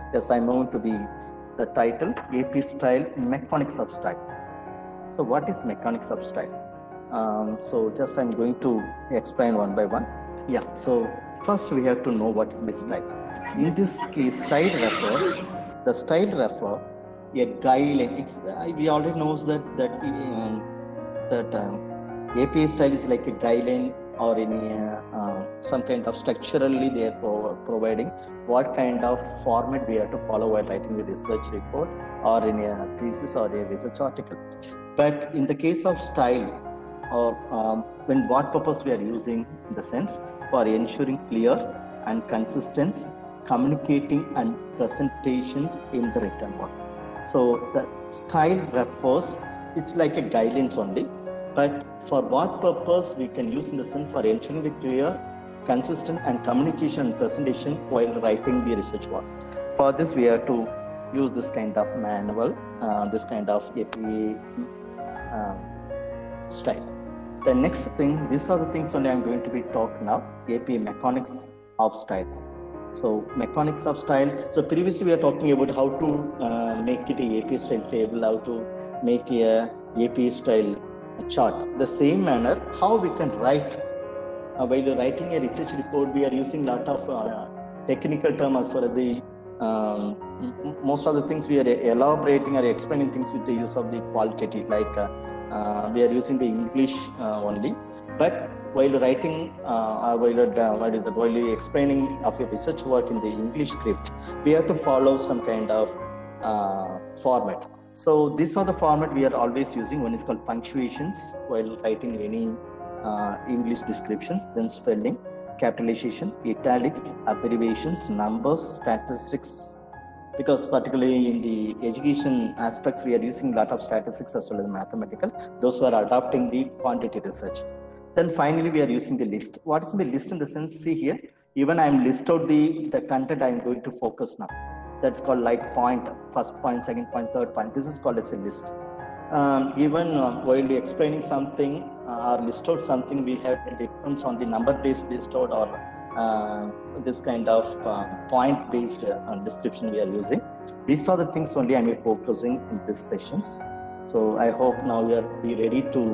Yes, I move to the title, AP style mechanic substyle. So what is mechanic substyle? So just I'm going to explain one by one. Yeah, so first we have to know what is this style. In this case, the style refer a guideline. We already knows that API style is like a guideline or any some kind of structurally they are providing what kind of format we have to follow while writing the research report or in a thesis or a research article. But in the case of style, or when what purpose we are using, in the sense for ensuring clear and consistent communicating and presentations in the written work. So the style refers, it's like a guidelines only, but for what purpose we can use in the sense for ensuring the clear, consistent and communication and presentation while writing the research work. For this we have to use this kind of manual, this kind of APA style. The next thing, these are the things only I'm going to be talking now, APA mechanics of styles. So mechanics of style. So previously we are talking about how to make it a APA style table, how to make a APA style chart. The same manner, how we can write while writing a research report, we are using a lot of technical terms as well as the most of the things we are elaborating or explaining things with the use of the qualitative, like we are using the English only. But while writing, while explaining of a research work in the English script, we have to follow some kind of format. So these are the format we are always using. One is called punctuations while writing any English descriptions, then spelling, capitalization, italics, abbreviations, numbers, statistics. Because particularly in the education aspects, we are using a lot of statistics as well as mathematical, those who are adopting the quantity research. Then finally, we are using the list. What is the list in the sense? See here, even I am list out the content I am going to focus now. That's called like point, first point, second point, third point. This is called as a list. Even while we explaining something or list out something, we have depends on the number based list out or this kind of point based description we are using. These are the things only I am focusing in these sessions. So I hope now we are ready to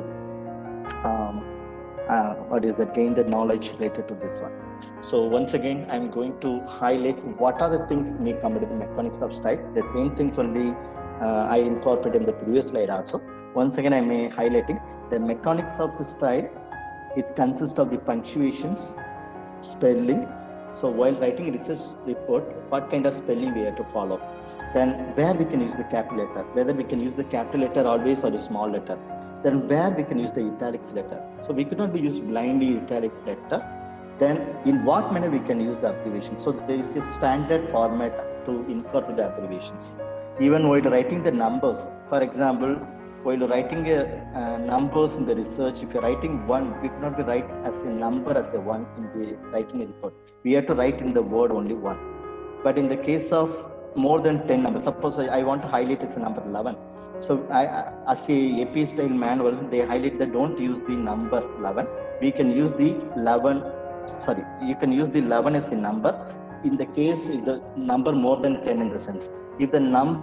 gain the knowledge related to this one. So once again, I'm going to highlight what are the things may come into the mechanics of style. The same things only I incorporated in the previous slide also. Once again, I may highlighting the mechanics of the style. It consists of the punctuations, spelling. So while writing a research report, what kind of spelling we have to follow? Then where we can use the capital letter, whether we can use the capital letter always or a small letter. Then where we can use the italics letter. So we could not be used blindly italics letter. Then in what manner we can use the abbreviation. So there is a standard format to incorporate the abbreviations. Even while writing the numbers, for example, while writing numbers in the research, if you're writing one, we cannot be write as a number as a one in the writing a report. We have to write in the word only one. But in the case of more than 10 numbers, suppose I want to highlight as a number 11. So as a AP style manual, they highlight that don't use the number 11. We can use the 11. Sorry, you can use the 11 as a number. In the case, if the number more than 10 in the sense, if the number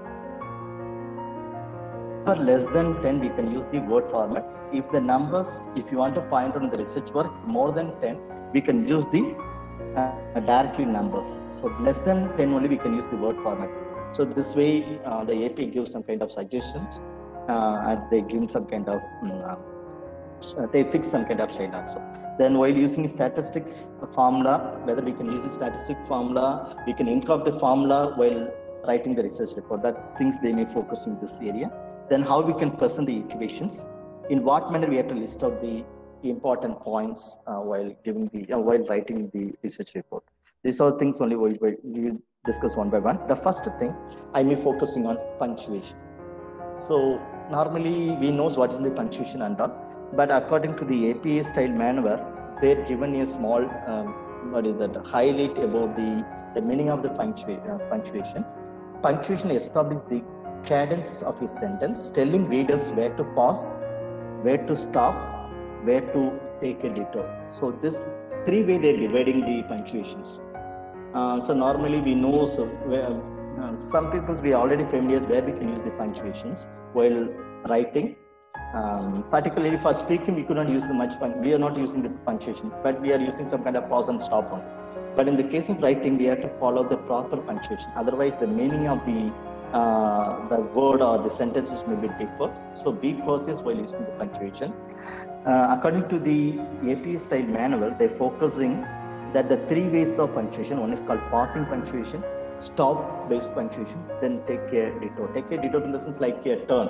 less than 10, we can use the word format. If the numbers, if you want to point on the research work more than 10, we can use the directly numbers. So less than 10 only we can use the word format. So this way the AP gives some kind of suggestions and they give some kind of they fix some kind of style also. Then while using statistics formula, whether we can use the statistic formula, we can incorporate the formula while writing the research report. That things they may focus in this area. Then how we can present the equations, in what manner we have to list out the important points while giving the while writing the research report. These are things only we will discuss one by one. The first thing I may focusing on punctuation. So normally we knows what is the punctuation and all, but according to the APA style manual, they're given a small highlight about the meaning of the punctuation. Punctuation establishes the cadence of a sentence, telling readers where to pause, where to stop, where to take a detour. So this three way they're dividing the punctuations. So normally we know, some people we are already familiar where we can use the punctuations while writing. Particularly for speaking, we could not use we are not using the punctuation, but we are using some kind of pause and stop on. But in the case of writing, we have to follow the proper punctuation. Otherwise, the meaning of the word or the sentences may be different. So be cautious while using the punctuation. According to the APA style manual, they're focusing that the 3 ways of punctuation. One is called pausing punctuation, stop based punctuation, then take a detour. Take a detour in the sense like a turn.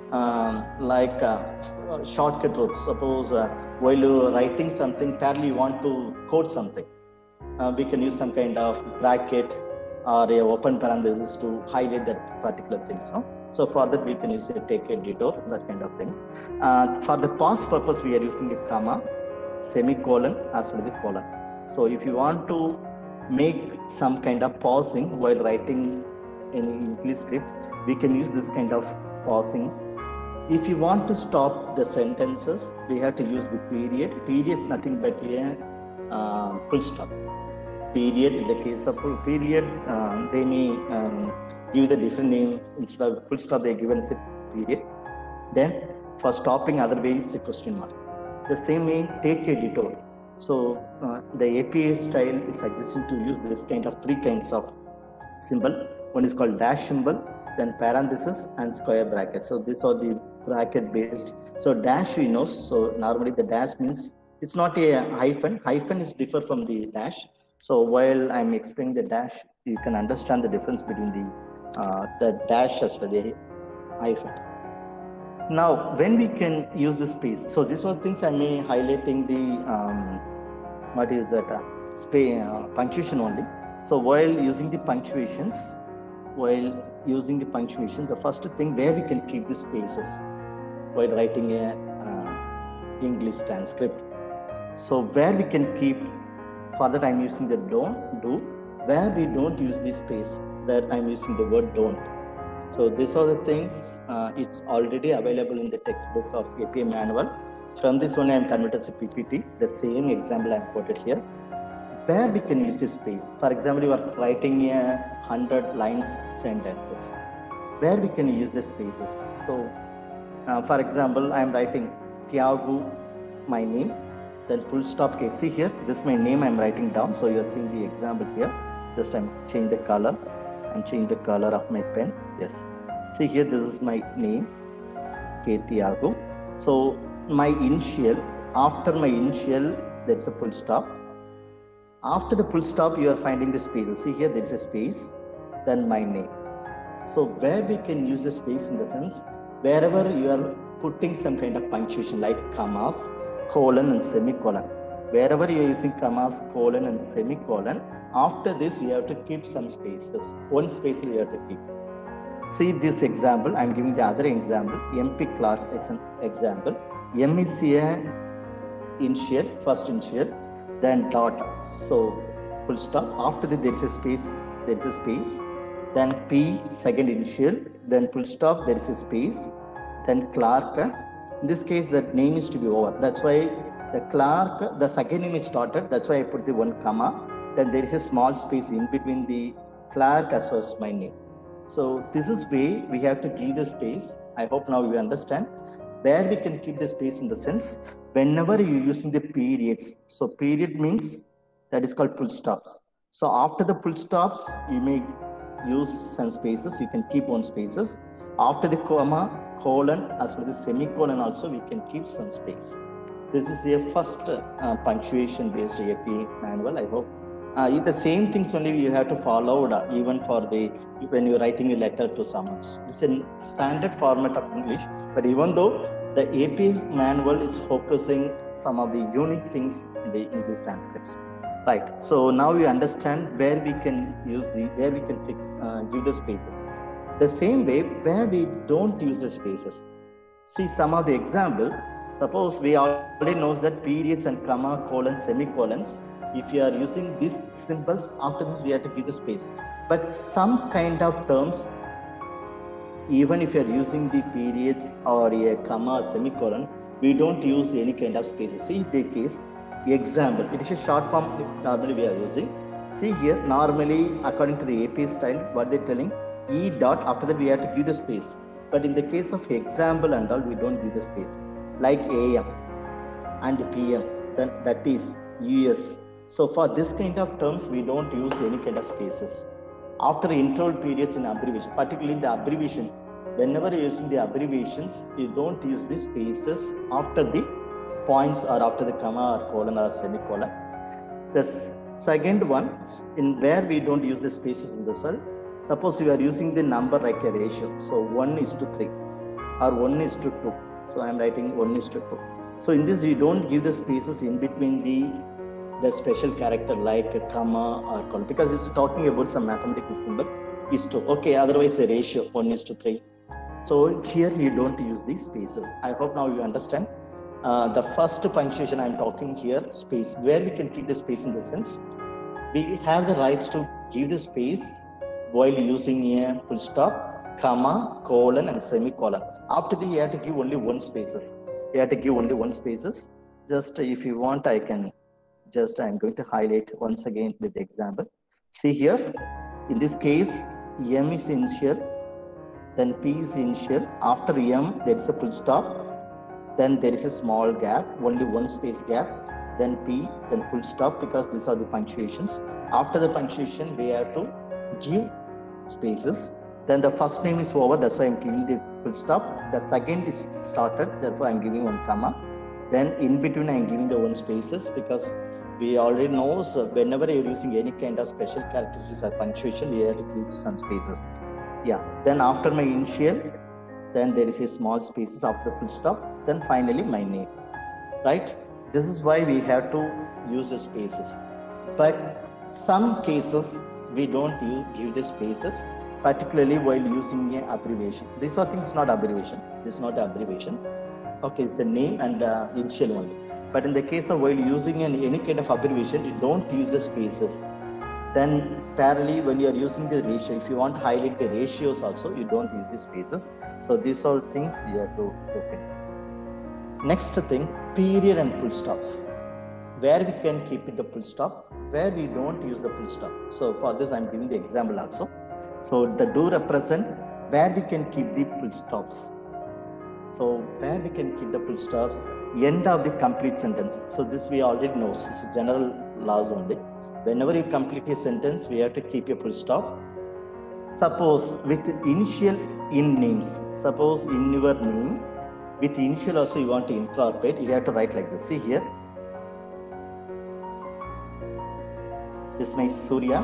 Shortcut routes. Suppose while you're writing something, parallel you want to quote something, we can use some kind of bracket or a open parenthesis to highlight that particular thing. So for that we can use a take a detour, that kind of things. For the pause purpose, we are using a comma, semicolon as well as the colon. So if you want to make some kind of pausing while writing in English script, we can use this kind of pausing. If you want to stop the sentences, we have to use the period. Period is nothing but a full stop. Period, in the case of period, they may give the different name. Instead of full stop, they are given as a period. Then for stopping, other way is a question mark. The same way, take a detour. So the APA style is suggesting to use this kind of 3 kinds of symbol. One is called dash symbol, then parenthesis and square bracket. So these are the bracket based. So dash we know. So normally the dash means it's not a hyphen. Hyphen is different from the dash. So while I'm explaining the dash, you can understand the difference between the dash as well as the hyphen. Now, when we can use the space, so these are things I may highlighting the what is that punctuation only. So while using the punctuations, the first thing where we can keep the spaces while writing a English transcript. So where we can keep, for that I'm using the don't, do. Where we don't use the space, that I'm using the word don't. So these are the things, it's already available in the textbook of APA manual. From this one I am converted to PPT, the same example I am quoted here. Where we can use the space. For example, you are writing 100 lines sentences. Where we can use the spaces. So, for example, I am writing Tiago, my name, then full stop. Okay, see here, this is my name I am writing down. So you are seeing the example here. Just I'm change the color. I'm changing the color of my pen. Yes. See here, this is my name, K. Tiago. So my initial, after my initial, there's a full stop. After the full stop, you are finding the spaces. See here, there is a space, then my name. So where we can use the space in the sense, wherever you are putting some kind of punctuation like commas, colon and semicolon. Wherever you are using commas, colon and semicolon, after this you have to keep some spaces. One space you have to keep. See this example, I am giving the other example. MP Clark is an example. M is a initial, first initial, then dot. So full stop. After that there is a space. There is a space. Then P, second initial. Then full stop. There is a space. Then Clark. In this case, that name is to be over. That's why the Clark, the second name is started. That's why I put the one comma. Then there is a small space in between the Clark as well as my name. So this is way we have to give the space. I hope now you understand where we can keep the space in the sense whenever you're using the periods. So period means that is called full stops. So after the full stops, you may use some spaces. You can keep one spaces. After the comma, colon as well as the semicolon also we can keep some space. This is a first punctuation based APA manual. I hope. The same things only you have to follow even for when you're writing a letter to someone. It's a standard format of English, but even though the APA manual is focusing some of the unique things in the English transcripts. Right. So now you understand where we can use where we can give the spaces. The same way where we don't use the spaces. See some of the example. Suppose we already know that periods and comma, colon, semicolons. If you are using these symbols, after this we have to give the space. But some kind of terms, even if you are using the periods or a comma or semicolon, we don't use any kind of spaces. See the case, example, it is a short form normally we are using. See here, normally according to the API style, what they're telling, E dot, after that we have to give the space. But in the case of example and all, we don't give the space. Like AM and PM, then that is US. So for this kind of terms, we don't use any kind of spaces. After interval periods in abbreviation, particularly the abbreviation, whenever you're using the abbreviations, you don't use the spaces after the points or after the comma or colon or semicolon. The second one, in where we don't use the spaces in the cell, suppose you are using the number like a ratio. So 1:3 or 1:2. So I'm writing 1:2. So in this, you don't give the spaces in between the special character like a comma or colon, because it's talking about some mathematical symbol is to, okay, otherwise a ratio 1:3. So here you don't use these spaces. I hope now you understand. The first punctuation I'm talking here, space, where we can keep the space in the sense, we have the rights to give the space while using a full stop, comma, colon and semicolon. After that, you have to give only one spaces. You have to give only one spaces. Just if you want, I can just, I'm going to highlight once again with the example. See here, in this case, M is initial, then P is initial. After M, there is a full stop. Then there is a small gap, only one space gap, then P, then full stop, because these are the punctuations. After the punctuation, we have to give spaces. Then the first name is over, that's why I'm giving the full stop. The second is started, therefore I'm giving one comma. Then in between I'm giving the one spaces, because we already know, so whenever you're using any kind of special characteristics or punctuation, we have to give some spaces. Yes, then after my initial, then there is a small spaces after full stop. Then finally my name, right? This is why we have to use the spaces. But some cases we don't give the spaces, particularly while using an abbreviation. These are things not abbreviation. This is not abbreviation. Okay, it's the name and initial only. But in the case of while using any kind of abbreviation, you don't use the spaces. Then parallelly, when you are using the ratio, if you want to highlight the ratios also, you don't use the spaces. So these are things you have to look at. Next thing, period and full stops. Where we can keep it the full stop, where we don't use the full stop. So for this, I'm giving the example also. So the do represent where we can keep the full stops. So where we can keep the full stop, end of the complete sentence. So this we already know, it's general laws only. Whenever you complete a sentence, we have to keep a full stop. Suppose with initial in names, suppose in your name, with initial also you want to incorporate, you have to write like this. See here, this is my Surya,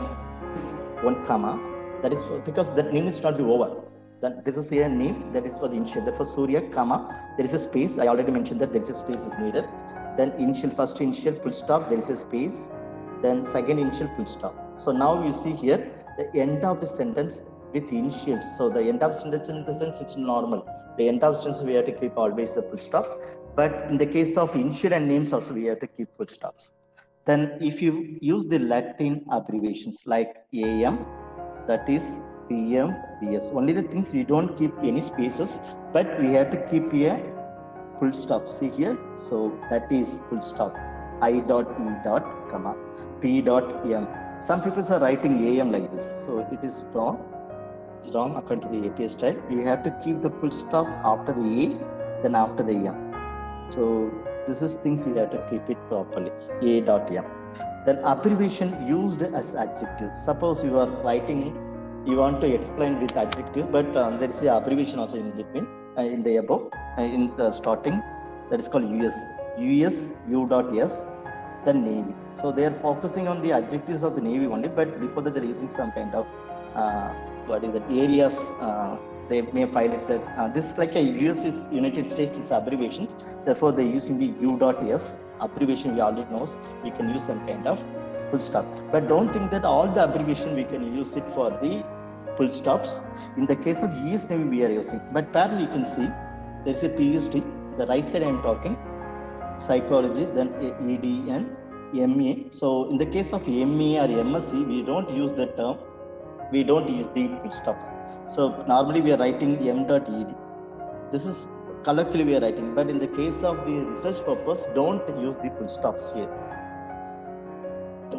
one comma, that is because that name is not be over. Then this is a name that is for the initial, therefore Surya, comma, there is a space. I already mentioned that there is a space is needed. Then initial, first initial, full stop, there is a space. Then second initial, full stop. So now you see here, the end of the sentence with initials. So the end of sentence in the sense it's normal. The end of sentence we have to keep always a full stop. But in the case of initial and names also we have to keep full stops. Then if you use the Latin abbreviations like AM, that is PM, PS. Only the things we don't keep any spaces, but we have to keep a full stop. See here, so that is full stop. I dot E dot, comma, P dot M. Some people are writing AM like this, so it is wrong. It's wrong according to the API style. We have to keep the full stop after the A, then after the M. So this is things you have to keep it properly. A dot M. Then abbreviation used as adjective. Suppose you are writing, you want to explain with adjective, but there is a abbreviation also in between, in the above, in the starting, that is called US. US, U dot S, then Navy. So they are focusing on the adjectives of the Navy only, but before that they're using some kind of what is that, areas, they may file it that this is like a US is United States is abbreviations, therefore they're using the U dot S abbreviation. We already knows we can use some kind of full stop, but don't think that all the abbreviation we can use it for the full stops. In the case of US Navy we are using, but parallel you can see there is a PhD, the right side I am talking psychology, then ED and MA. So in the case of MA or MSc, we don't use the term, we don't use the full stops. So normally we are writing M.Ed. This is colloquially we are writing, but in the case of the research purpose, don't use the full stops here.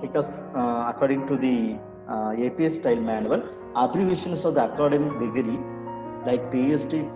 because according to the APA style manual, abbreviations of the academic degree like PhD,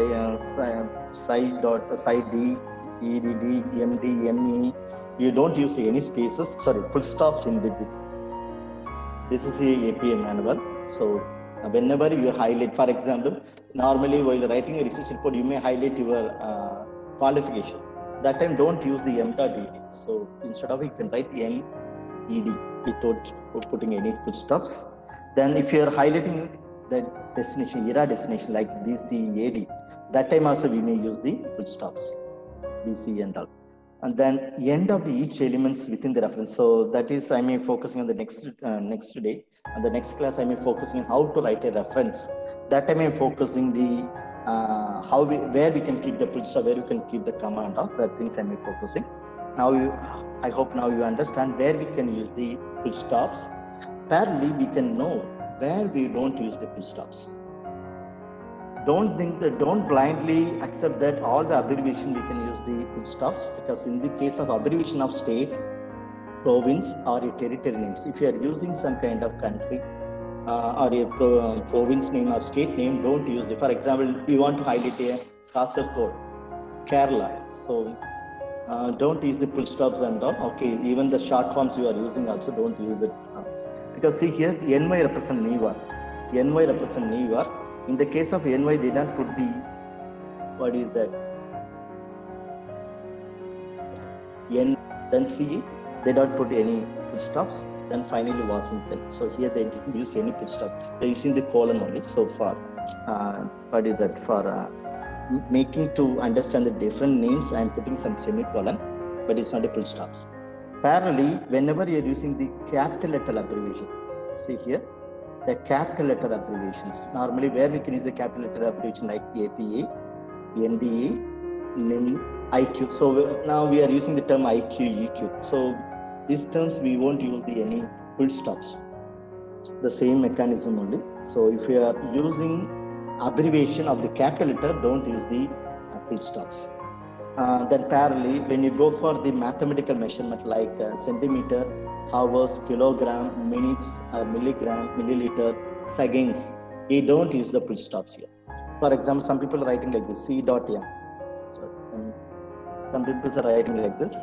PsyD, EDD, MD, ME, you don't use any spaces, full stops in between. This is the APA manual. So whenever you highlight, for example, normally while writing a research report, you may highlight your qualification. That time don't use the M.Ed. So instead of it, you can write MED without putting any full stops. Then if you are highlighting the destination, era destination like BC, AD, that time also we may use the full stops, BC and all. And then end of the each elements within the reference. So that is, I may focusing on the next day. And the next class, I may focusing on how to write a reference. That time I am focusing the where we can keep the full stop, where we can keep the comma and all that things I may focusing. Now I hope now you understand where we can use the full stops. Parallelly, we can know where we don't use the full stops. Don't blindly accept that all the abbreviation we can use the full stops, because in the case of abbreviation of state, province or a territory names, if you are using some kind of country or a province name or state name, don't use the, for example, you want to highlight a Kasaragod, Kerala. So don't use the full stops and all. Okay, even the short forms you are using also don't use it. Because see here, NY represent Newark. NY represent Newark. In the case of NY, they don't put the, what is that? N, then C, they don't put any full stops. Then finally Washington. So here they didn't use any full stop. They're using the colon only. So far, what is that? For making to understand the different names, I'm putting some semicolon, but it's not a full stops. Parallelly, whenever you're using the capital letter abbreviation, see here, the capital letter abbreviations. Normally, where we can use the capital letter abbreviation like APA, NDA, NIM, IQ. So now we are using the term IQ, EQ. So these terms we won't use any full stops. The same mechanism only. So if you are using abbreviation of the capital letter, don't use the full stops. Then parallelly, when you go for the mathematical measurement like centimeter, hours, kilogram, minutes, milligram, milliliter, seconds, we don't use the full stops here. For example, some people are writing like this, C.M. So, some people are writing like this.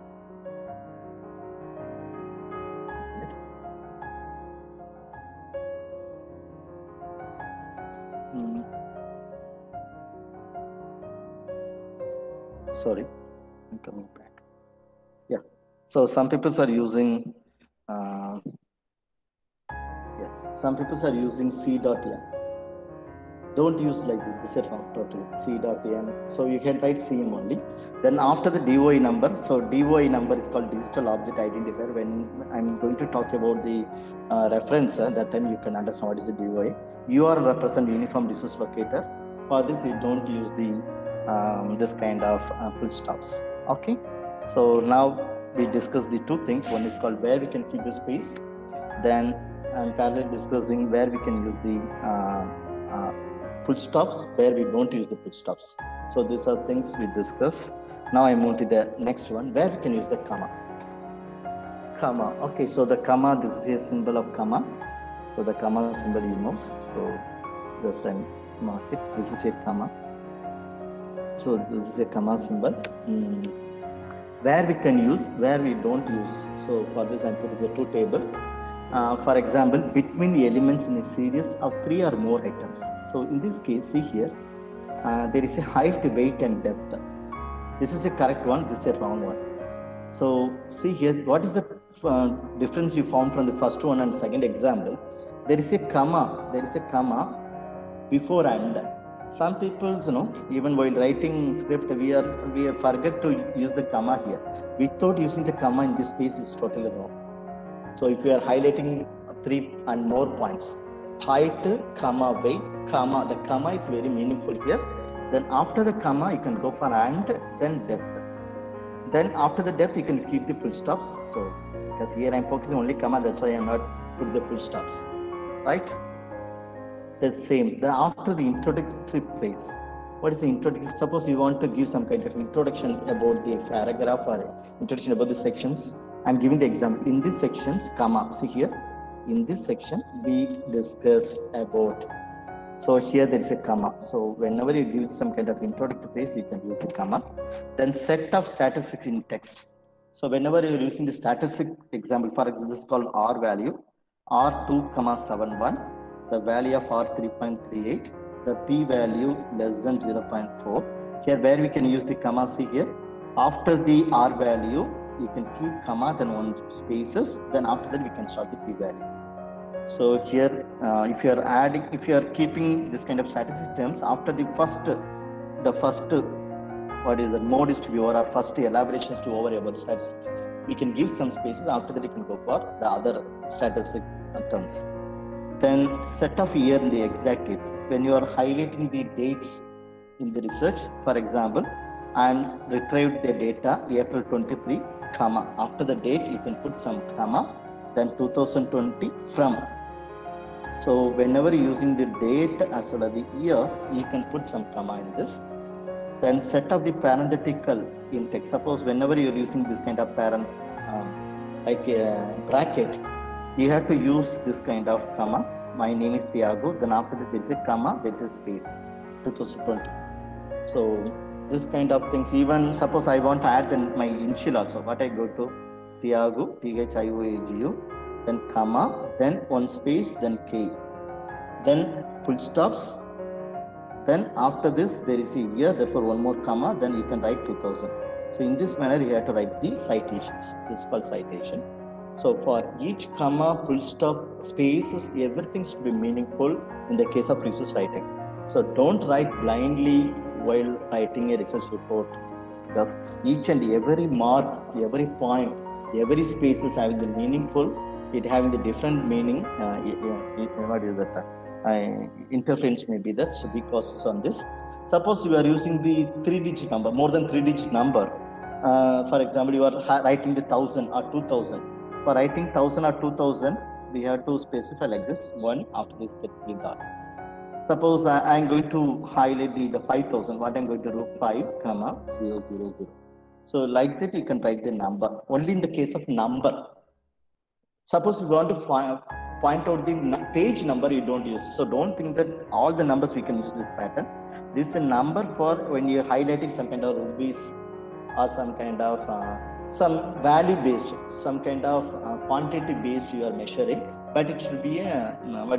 Sorry, I'm coming back. Yeah, so some people are using, some people are using C.M. Don't use like this, this is wrong totally, C.M. So you can write CM only. Then after the DOI number, so DOI number is called digital object identifier. When I'm going to talk about the reference, that time you can understand what is the DOI. URL represent uniform resource locator. For this, you don't use the this kind of full stops. Okay, so now we discuss the two things. One is called where we can keep the space. Then I'm parallel discussing where we can use the full stops, where we don't use the full stops. So these are things we discuss. Now I move to the next one, where we can use the comma. Comma. Okay, so the comma, this is a symbol of comma. So the comma symbol you know. So just I mark it. This is a comma. So this is a comma symbol. Where we can use, where we don't use. So for this I'm putting the two table. For example, between elements in a series of 3 or more items. So in this case, see here, there is a height, weight and depth. This is a correct one, this is a wrong one. So see here, what is the difference you found from the first one and second example? There is a comma before and. Some people, even while writing script, we forget to use the comma here. Without using the comma in this space is totally wrong. So if you are highlighting 3 and more points, height, comma, weight, comma, the comma is very meaningful here. Then after the comma, you can go for and, then depth. Then after the depth, you can keep the full stops. So because here I'm focusing only comma, that's why I'm not putting the full stops, right? The same. Then after the introductory phrase, what is the introduction? Suppose you want to give some kind of introduction about the paragraph or introduction about the sections. I'm giving the example. In this sections, comma, see here, in this section, we discuss about, so here there is a comma. So whenever you give some kind of introductory phrase, you can use the comma. Then set of statistics in text. So whenever you're using the statistic example, for example, this is called R value, R2,71, the value of R 3.38, the P value less than 0.4. Here where we can use the comma, see here, after the R value, you can keep comma, then one spaces, then after that we can start the P value. So here, if you are keeping this kind of statistics terms, after the first, what is the modest view or first elaborations to over about statistics, we can give some spaces, after that you can go for the other statistic terms. Then set of year in the exact dates. When you are highlighting the dates in the research, for example, I retrieved the data April 23, comma. After the date, you can put some comma, then 2020 from. So whenever you're using the date as well as the year, you can put some comma in this. Then set up the parenthetical in text. Suppose whenever you're using this kind of bracket, you have to use this kind of comma. My name is Thiago. Then after that there is a comma, there is a space. 2020. So this kind of things. Even suppose I want to add then my initial also. What I go to Thiago, Thiagu, then comma, then one space, then K, then full stops. Then after this there is a year, therefore one more comma, then you can write 2000. So in this manner you have to write the citations. This is called citation. So for each comma, full stop, spaces, everything should be meaningful in the case of research writing. So don't write blindly while writing a research report, because each and every mark, every point, every space is having the meaningful, it having the different meaning. What is that? Interference may be there, so be cautious on this. Suppose you are using the 3-digit number, more than 3-digit number. For example, you are writing the 1000 or 2000. For writing 1000 or 2000, we have to specify like this, one after this 3 dots. Suppose I am going to highlight the 5000, what I am going to do, 5,000. So like that you can write the number, only in the case of number. Suppose you want to point out the page number, you don't use. So don't think that all the numbers we can use this pattern. This is a number for when you're highlighting some kind of rupees or some kind of some value based, some kind of quantity based you are measuring, but it should be a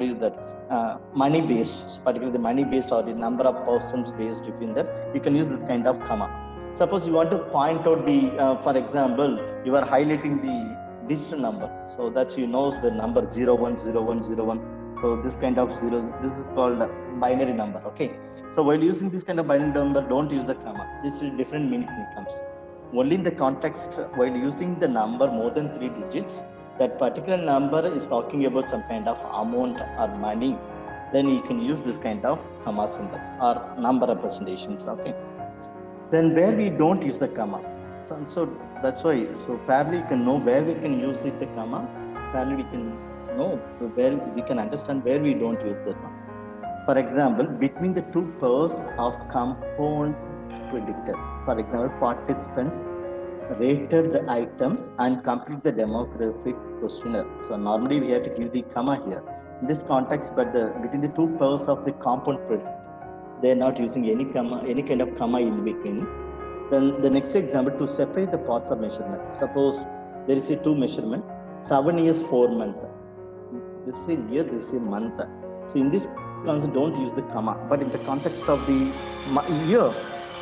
money based, particularly the money based or the number of persons based. If in that you can use this kind of comma. Suppose you want to point out the for example, you are highlighting the digital number, so that you know the number 010101. So this kind of zeros, this is called binary number. Okay, so while using this kind of binary number, don't use the comma. This is different meaning it comes. Only in the context while using the number more than 3 digits, that particular number is talking about some kind of amount or money, then you can use this kind of comma symbol or number representations. Okay, then where we don't use the comma, so that's why, so parallel you can know where we can use it, the comma. Parallel we can know where we can understand where we don't use the comma. For example, between the two pairs of compound predictor, for example, participants rated the items and complete the demographic questionnaire. So normally we have to give the comma here in this context, but between the two pairs of the compound predictor, they are not using any comma, any kind of comma in between. Then the next example, to separate the parts of measurement. Suppose there is a 2 measurement, 7 years 4 months. This is a year, this is a month. So in this context, don't use the comma, but in the context of the year.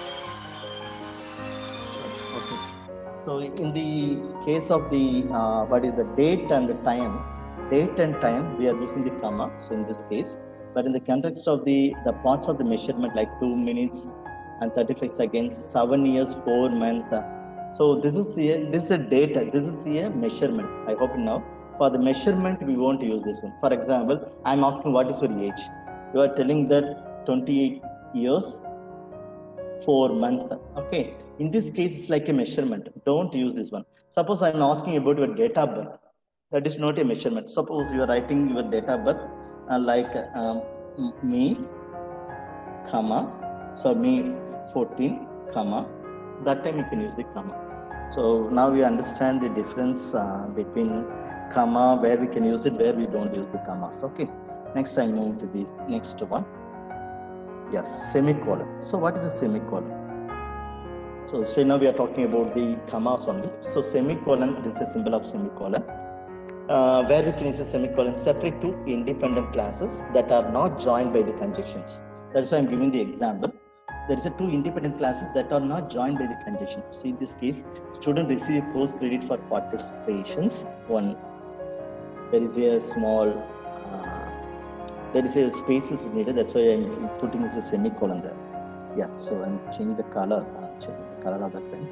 Okay. So in the case of the date and the time, we are using the comma. So in this case, but in the context of the parts of the measurement, like 2 minutes and 35 seconds, 7 years 4 months. So this is a data, this is a measurement. I hope you know. For the measurement, we won't use this one. For example, I'm asking what is your age. You are telling that 28 years 4 months. Okay, in this case it's like a measurement. Don't use this one. Suppose I'm asking about your date of birth. That is not a measurement. Suppose you are writing your date of birth like me, comma, so May 14, comma, that time you can use the comma. So now we understand the difference between comma, where we can use it, where we don't use the commas. Okay. Next, I move to the next one. Yes, semicolon. So what is a semicolon? So still now we are talking about the commas only. So semicolon, this is a symbol of semicolon. Where we can use a semicolon, separate two independent classes that are not joined by the conjunctions. That's why I'm giving the example. There is a two independent classes that are not joined by the conjunction. See, in this case, student receive course credit for participations. One, there is a small, there is a spaces is needed. That's why I'm putting this a semicolon there. Yeah, so I'm changing the color. I'm changing the color of the pen.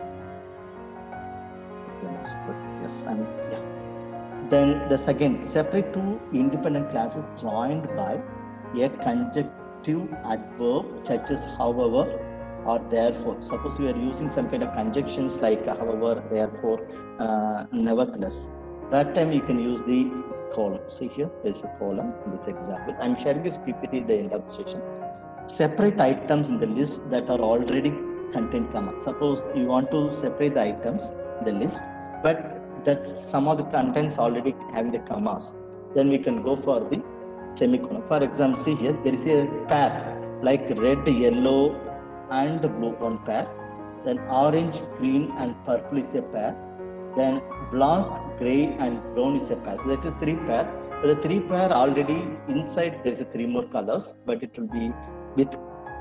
Yes, and yeah. Then the second, separate two independent classes joined by a conjunctive adverb such as however or therefore. Suppose we are using some kind of conjunctions like however, therefore, nevertheless. That time you can use the colon. See here, there's a colon in this example. I'm sharing this PPT at the end of the session. Separate items in the list that are already contain comma. Suppose you want to separate the items in the list, but that some of the contents already having the commas, then we can go for the semicolon. For example, see here, there is a pair like red, yellow and blue, one pair. Then orange, green and purple is a pair. Then black, gray and brown is a pair. So that's a three pair. But the three pair already inside there is a three more colors, but it will be with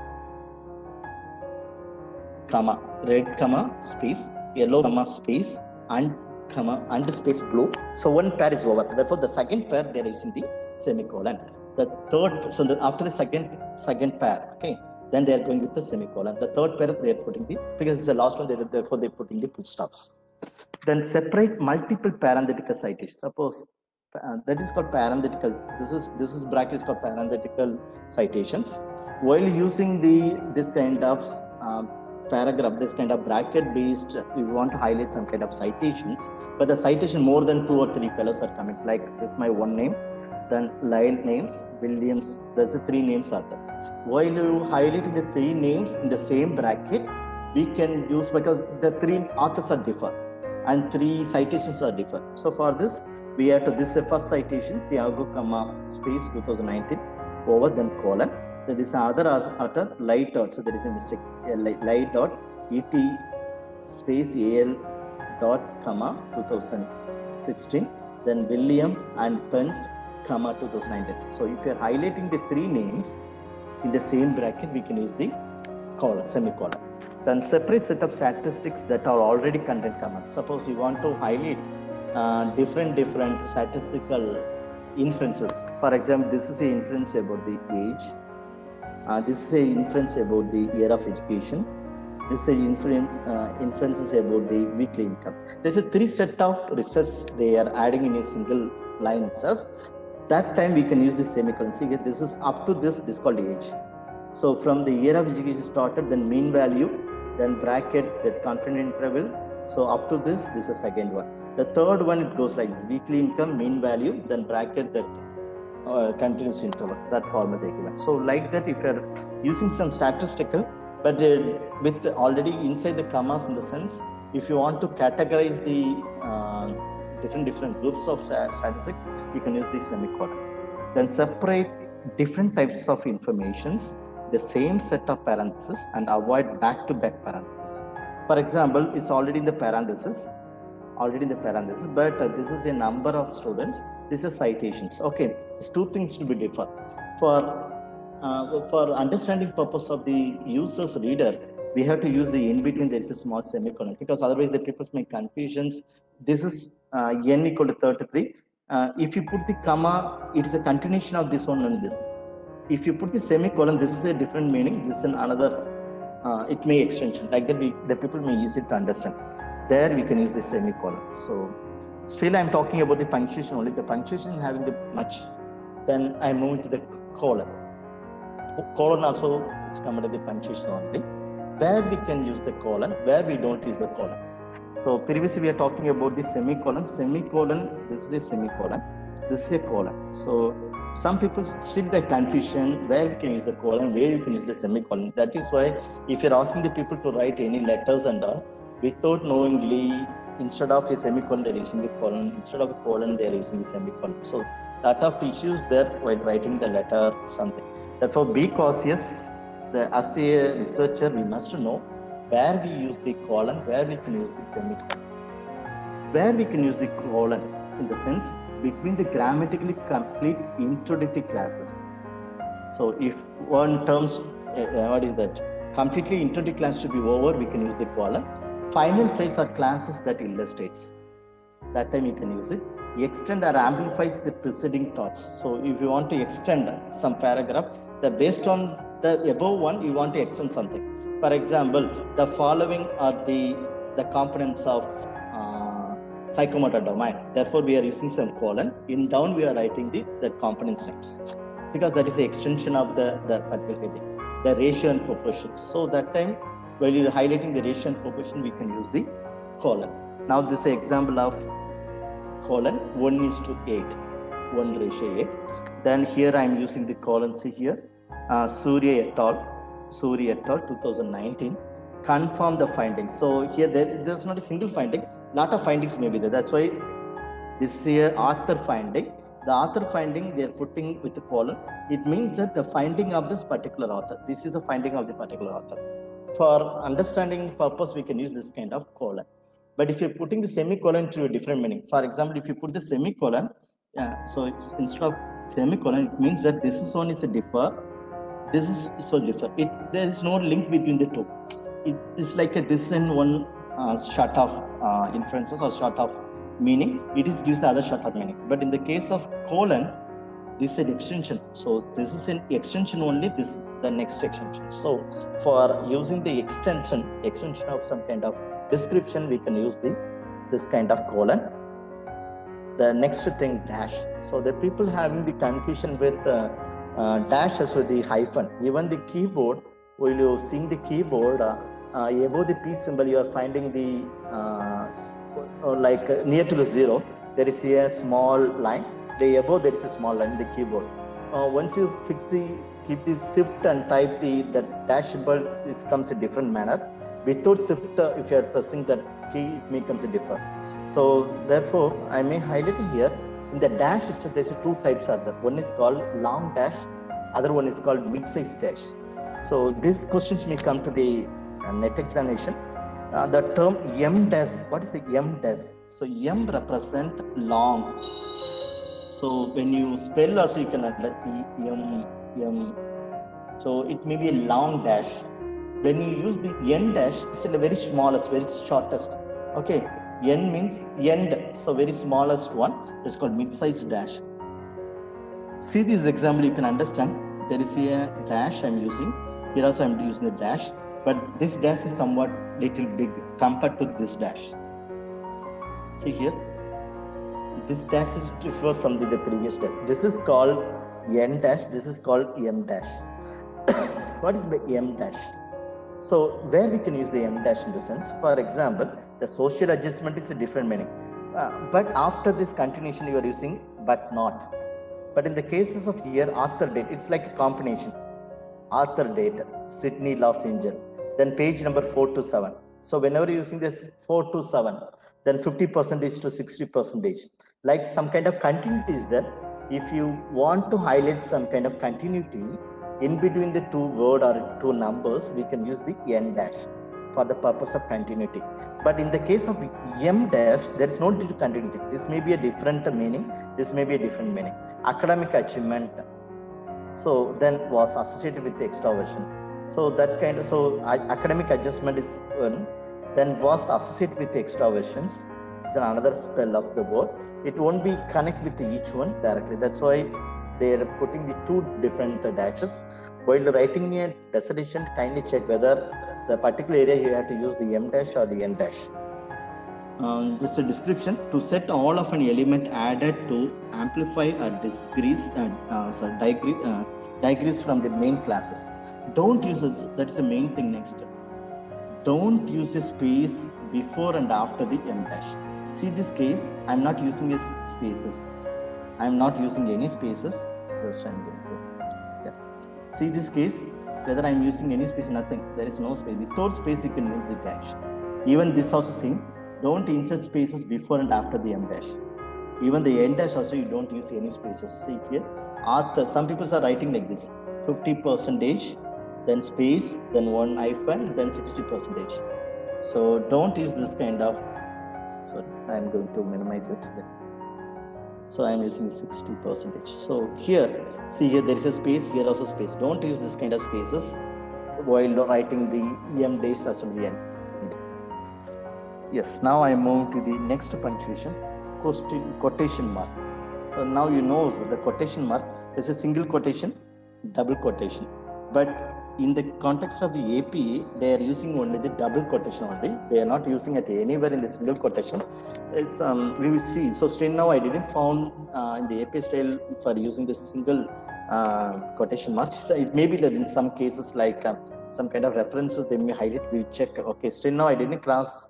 comma, red comma space, yellow comma space and comma and space blue. So one pair is over. Therefore, the second pair they are using the semicolon. The third, so after the second pair, okay, then they are going with the semicolon. The third pair they are putting the, because it's the last one, therefore they are putting the full stops. Then separate multiple parenthetical citations. Suppose that is called parenthetical. This is bracket is called parenthetical citations. While using this kind of paragraph, this kind of bracket based, we want to highlight some kind of citations, but the citation more than 2 or 3 fellows are coming. Like this is my one name, then Lyle names, Williams, that's the 3 names are there. While you highlighting the 3 names in the same bracket, we can use, because the 3 authors are different and 3 citations are different. So for this, we have to, this is the first citation, Thiago, space 2019 over then colon. There is another author, light dot, so there is a mistake, light dot et space al dot comma 2016, then William and Pence comma 2019. So if you are highlighting the 3 names in the same bracket, we can use the colon, semicolon. Then separate set of statistics that are already contained comma. Suppose you want to highlight different statistical inferences. For example, this is an inference about the age. This is an inference about the year of education. This is an inferences about the weekly income. There's a 3 set of results they are adding in a single line itself. That time we can use the semicolon. See here, this is up to this is called age. So from the year of education started, then mean value, then bracket, that confidence interval. So up to this is the second one. The third one, it goes like this: weekly income, mean value, then bracket, that continuous interval, that format they given. So like that, if you're using some statistical, but with already inside the commas, in the sense, if you want to categorize the different groups of statistics, you can use the semicolon. Then separate different types of informations, the same set of parentheses, and avoid back-to-back parentheses. For example, it's already in the parentheses, but this is a number of students. This is citations. Okay, these 2 things to be different. For understanding purpose of the user's reader, we have to use the in between. There is a small semicolon, because otherwise the people make confusions. This is n equal to 33. If you put the comma, it is a continuation of this one and this. If you put the semicolon, this is a different meaning. This is another. It may extension like that. The people may easy to understand. There we can use the semicolon. So still I'm talking about the punctuation only. The punctuation having the much. Then I move to the colon. Colon also it's come under the punctuation only. Where we can use the colon, where we don't use the colon. So previously we are talking about the semicolon. Semicolon, this is a semicolon, this is a colon. So some people still the confusion where we can use the colon, where you can use the semicolon. That is why if you're asking the people to write any letters and all, without knowingly, instead of a semicolon, they're using the colon. Instead of a colon, they're using the semicolon. So, lot of issues there while writing the letter, something. Therefore, be cautious. As a researcher, we must know where we use the colon, where we can use the semicolon. Where we can use the colon, in the sense, between the grammatically complete introductory classes. So, if one terms, what is that? Completely introductory class to be over, we can use the colon. Final phrase are classes that illustrates. That time you can use it. Extend or amplifies the preceding thoughts. So if you want to extend some paragraph, that based on the above one, you want to extend something. For example, the following are the components of psychomotor domain. Therefore, we are using some colon. In down, we are writing the components names, because that is the extension of the particular heading, the ratio and proportion. So that time, while you are highlighting the ratio and proportion, we can use the colon. Now this is an example of colon 1:8, 1:8. Then here I am using the colon. See here, Surya et al. 2019. Confirm the findings. So here there's not a single finding. Lot of findings may be there. That's why this here author finding. The author finding they are putting with the colon. It means that the finding of this particular author. This is the finding of the particular author. For understanding purpose, we can use this kind of colon. But if you're putting the semicolon to a different meaning, for example, if you put the semicolon, so it's, instead of semicolon, it means that this is one is a differ, this is so differ. There is no link between the two. It is like this in one short of inferences or short of meaning. It is gives the other short of meaning. But in the case of colon, this is an extension. So this is an extension only. This the next extension. So for using the extension of some kind of description, we can use this kind of colon. The next thing, dash. So the people having the confusion with dashes with the hyphen. Even the keyboard, while you're seeing the keyboard, above the P symbol, you are finding the near to the zero, there is a small line. Above there is a small line in the keyboard. Once you keep the shift and type the dash symbol, this comes a different manner. Without shift, if you are pressing that key, it becomes a differ. So therefore, I may highlight it here. In the dash itself, there's two types are there. One is called long dash, other one is called mid-size dash. So these questions may come to the net examination. The term M dash, what is the M dash? So M represent long. So when you spell also you can add M. So it may be a long dash. When you use the N dash, it's a very smallest, very shortest. Okay, N means end, so very smallest one. It's called mid-sized dash. See this example, you can understand. There is a dash I'm using. Here also I'm using the dash, but this dash is somewhat little big compared to this dash. See here, this dash is different from the previous dash. This is called N dash, this is called M dash. What is the M dash? So where we can use the M dash in the sense, for example, the social adjustment is a different meaning. But after this continuation, you are using but not. But in the cases of here, author date, it's like a combination. Author date, Sydney, Los Angeles. Then page number 4 to 7. So whenever you're using this 4 to 7, then 50% to 60%. Like some kind of continuity is there. If you want to highlight some kind of continuity in between the two word or two numbers, we can use the N dash for the purpose of continuity. But in the case of M dash, there is no continuity. This may be a different meaning. This may be a different meaning. Academic achievement, so then was associated with the extraversion. So that kind of, so academic adjustment is one, then was associated with the extraversions. It's another spell of the word. It won't be connect with each one directly. That's why they are putting the two different dashes. While writing a dissertation, kindly check whether the particular area you have to use the M dash or the N dash. Just a description: to set all of an element added to amplify or digress from the main classes. Don't use this. That is the main thing. Next, don't use a space before and after the M dash. See this case, I'm not using these spaces. I'm not using any spaces. Just I'm going to, yes. See this case, whether I'm using any space, nothing. There is no space. Without space, you can use the dash. Even this also same. Don't insert spaces before and after the M dash. Even the N dash also, you don't use any spaces. See here, author, some people are writing like this, 50%, then space, then one hyphen, then 60%. So don't use this kind of, sorry, I'm going to minimize it. So I'm using 60%. So here, see here, there is a space, here also space. Don't use this kind of spaces while writing the M dash as well the end. Yes, now I move to the next punctuation, quotation mark. So now you know the quotation mark is a single quotation, double quotation. But in the context of the APA, they are using only the double quotation only. They are not using it anywhere in the single quotation. It's, we will see. So still now I didn't found in the APA style for using the single quotation marks. So it may be that in some cases like some kind of references they may highlight. We check. Okay, still now I didn't cross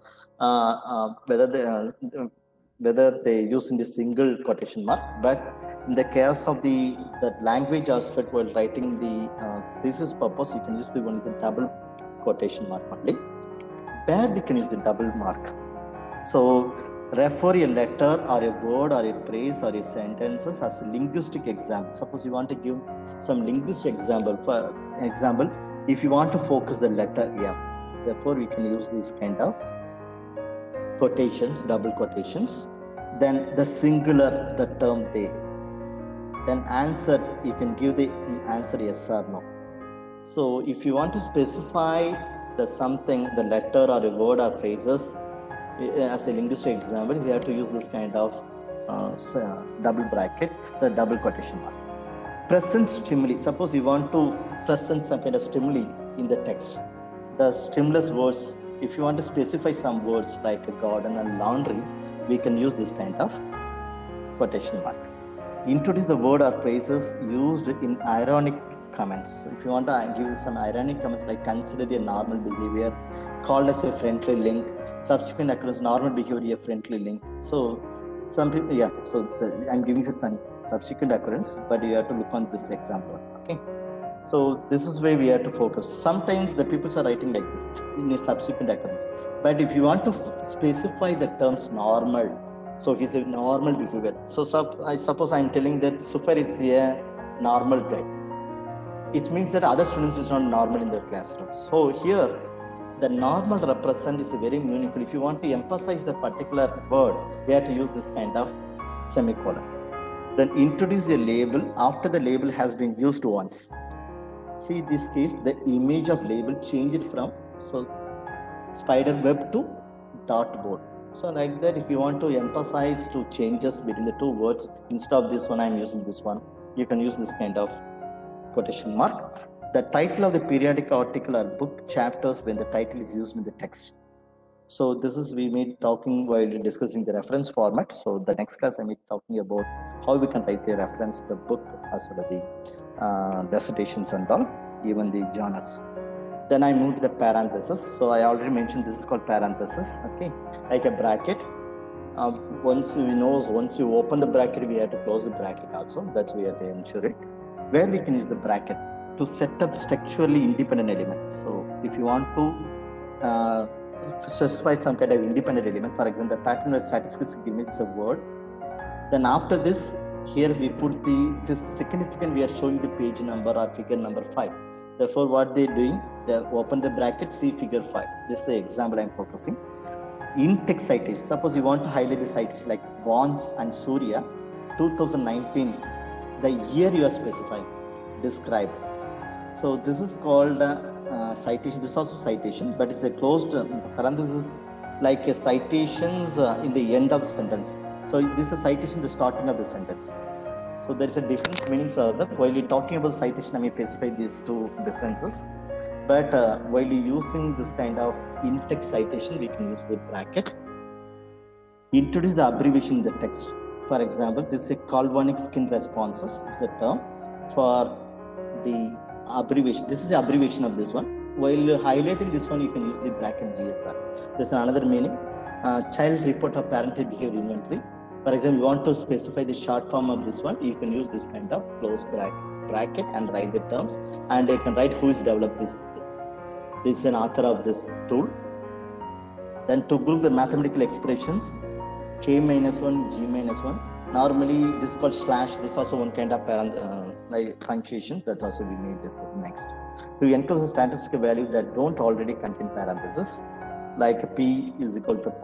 whether they use in the single quotation mark, but in the case of that language aspect while writing the thesis purpose, you can use the double quotation mark only. Where we can use the double mark. So refer a letter or a word or a phrase or a sentences as a linguistic example. Suppose you want to give some linguistic example. For example, if you want to focus the letter M, therefore we can use this kind of quotations, double quotations. Then the singular, the term they. Then answer, you can give the answer yes or no. So if you want to specify the something, the letter or a word or phrases as a linguistic example, we have to use this kind of double bracket, so double quotation mark. Present stimuli. Suppose you want to present some kind of stimuli in the text. The stimulus words, if you want to specify some words like a garden and laundry, we can use this kind of quotation mark. Introduce the word or phrases used in ironic comments. So if you want to give some ironic comments like consider a normal behavior, called as a friendly link, subsequent occurrence, normal behavior, a friendly link. So some people, yeah, so I'm giving you some subsequent occurrence, but you have to look on this example, okay? So this is where we have to focus. Sometimes the people are writing like this in a subsequent occurrence. But if you want to specify the terms normal, so he's a normal behavior. So I suppose I'm telling that Sufar is a normal guy. It means that other students is not normal in their classroom. So here, the normal represent is very meaningful. If you want to emphasize the particular word, we have to use this kind of semicolon. Then introduce a label after the label has been used once. See, in this case, the image of label changed from spider web to dartboard. So like that, if you want to emphasize two changes between the two words, instead of this one, I'm using this one. You can use this kind of quotation mark. The title of the periodic article or book chapters when the title is used in the text. So this is we made talking while discussing the reference format. So the next class I made talking about how we can write the reference, the book as well as the dissertations and all, even the journals. Then I moved to the parenthesis. So I already mentioned this is called parenthesis. Okay, like a bracket. Once you open the bracket, we have to close the bracket also. That's where we have to ensure it. Where we can use the bracket to set up structurally independent elements. So if you want to specify some kind of independent element, for example, the pattern of statistics gives a word. Then after this, here we put this significant, we are showing the page number or figure number 5. Therefore, what they're doing, they open the bracket, see figure 5. This is the example I'm focusing. In-text citation. Suppose you want to highlight the citation like Bonds and Surya, 2019, the year you are specifying, describe. So this is called citation. This is also citation, but it's a closed parenthesis, like a citations in the end of the sentence. So this is a citation, the starting of the sentence. So there is a difference meanings are that while you're talking about citation, I may specify these two differences. But while you're using this kind of in-text citation, we can use the bracket. Introduce the abbreviation in the text. For example, this is a galvanic skin responses. It's a term for the abbreviation. This is the abbreviation of this one. While highlighting this one, you can use the bracket GSR. There's another meaning. Child report of parental behavior inventory. For example, you want to specify the short form of this one, you can use this kind of close bracket and write the terms, and you can write who is developed these things. This is an author of this tool. Then to group the mathematical expressions, k minus 1, g minus 1. Normally this is called slash. This is also one kind of like punctuation that also we may discuss next. To enclose a statistical value that don't already contain parentheses, like p is equal to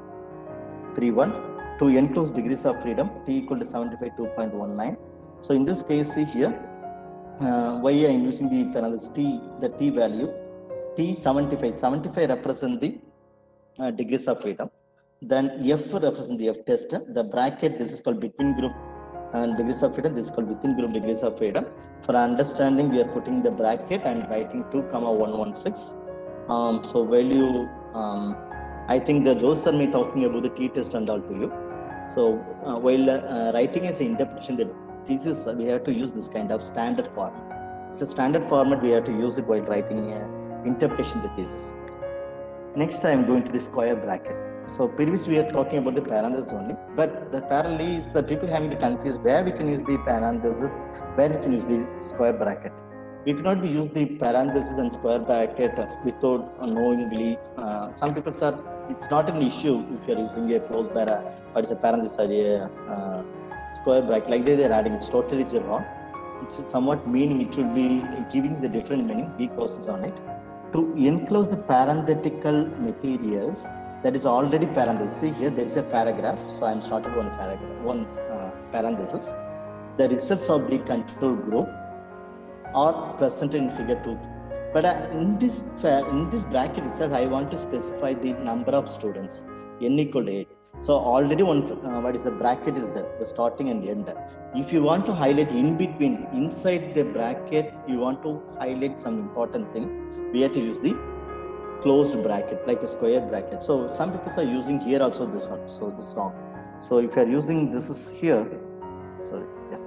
0.31. To enclose degrees of freedom, t equal to 75.2.19. So in this case, see here, why I am using the parenthesis t, the t value, t 75. 75 represent the degrees of freedom. Then F represents the F test. The bracket, this is called between group and degrees of freedom. This is called within group degrees of freedom. For understanding, we are putting the bracket and writing 2,116. So value, I think the Joseph me talking about the t-test and all to you. So while writing as an interpretation, the thesis, we have to use this kind of standard format. It's a standard format, we have to use it while writing interpretation the thesis. Next, I am going to the square bracket. So previously we are talking about the parenthesis only, but the parallel is the people having the confused where we can use the parenthesis, where we can use the square bracket. We cannot be use the parenthesis and square bracket without knowingly. Some people are, it's not an issue if you are using a close but it's a parenthesis or a square bracket. Like they are adding, it's totally wrong. It's somewhat meaning, it should be giving the different meaning, big courses on it. To enclose the parenthetical materials, that is already parenthesis. See here, there is a paragraph. So I am starting one parenthesis. The results of the control group are presented in figure 2. But in this bracket itself, I want to specify the number of students, n equal to 8. So already one, what is the bracket is there, the starting and end. If you want to highlight in between, inside the bracket, you want to highlight some important things, we have to use the closed bracket, like a square bracket. So some people are using here also this one. So this is wrong. So if you are using this is here, sorry, yeah.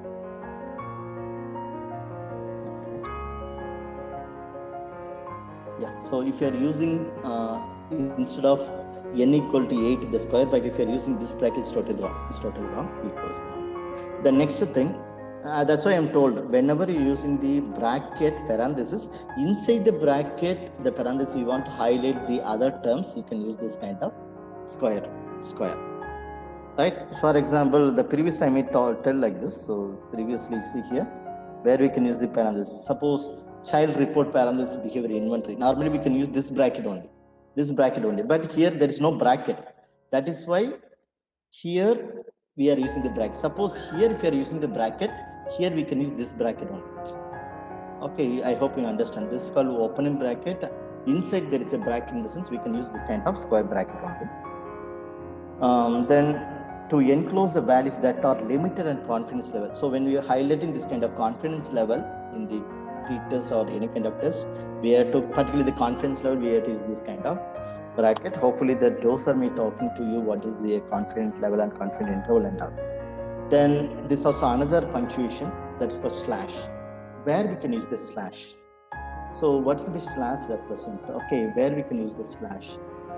Yeah. So if you are using instead of n equal to 8, the square bracket, if you are using this bracket, it's totally wrong. It's totally wrong. The next thing. That's why I'm told whenever you're using the bracket parenthesis, inside the bracket, the parenthesis, you want to highlight the other terms, you can use this kind of square, right? For example, the previous time I tell like this. So previously, see here, where we can use the parenthesis. Suppose child report parenthesis behavior inventory. Normally we can use this bracket only, but here there is no bracket. That is why here we are using the bracket. Suppose here, if you are using the bracket, here we can use this bracket only. Okay, I hope you understand. This is called opening bracket. Inside there is a bracket, in the sense we can use this kind of square bracket only. Then to enclose the values that are limited and confidence level. So when we are highlighting this kind of confidence level in the test or any kind of test, we have to, particularly the confidence level, we have to use this kind of bracket. Hopefully that those are me talking to you what is the confidence level and confidence interval and all. Then this also another punctuation, that's called slash, where we can use the slash. So what's the slash represent? Okay, where we can use the slash.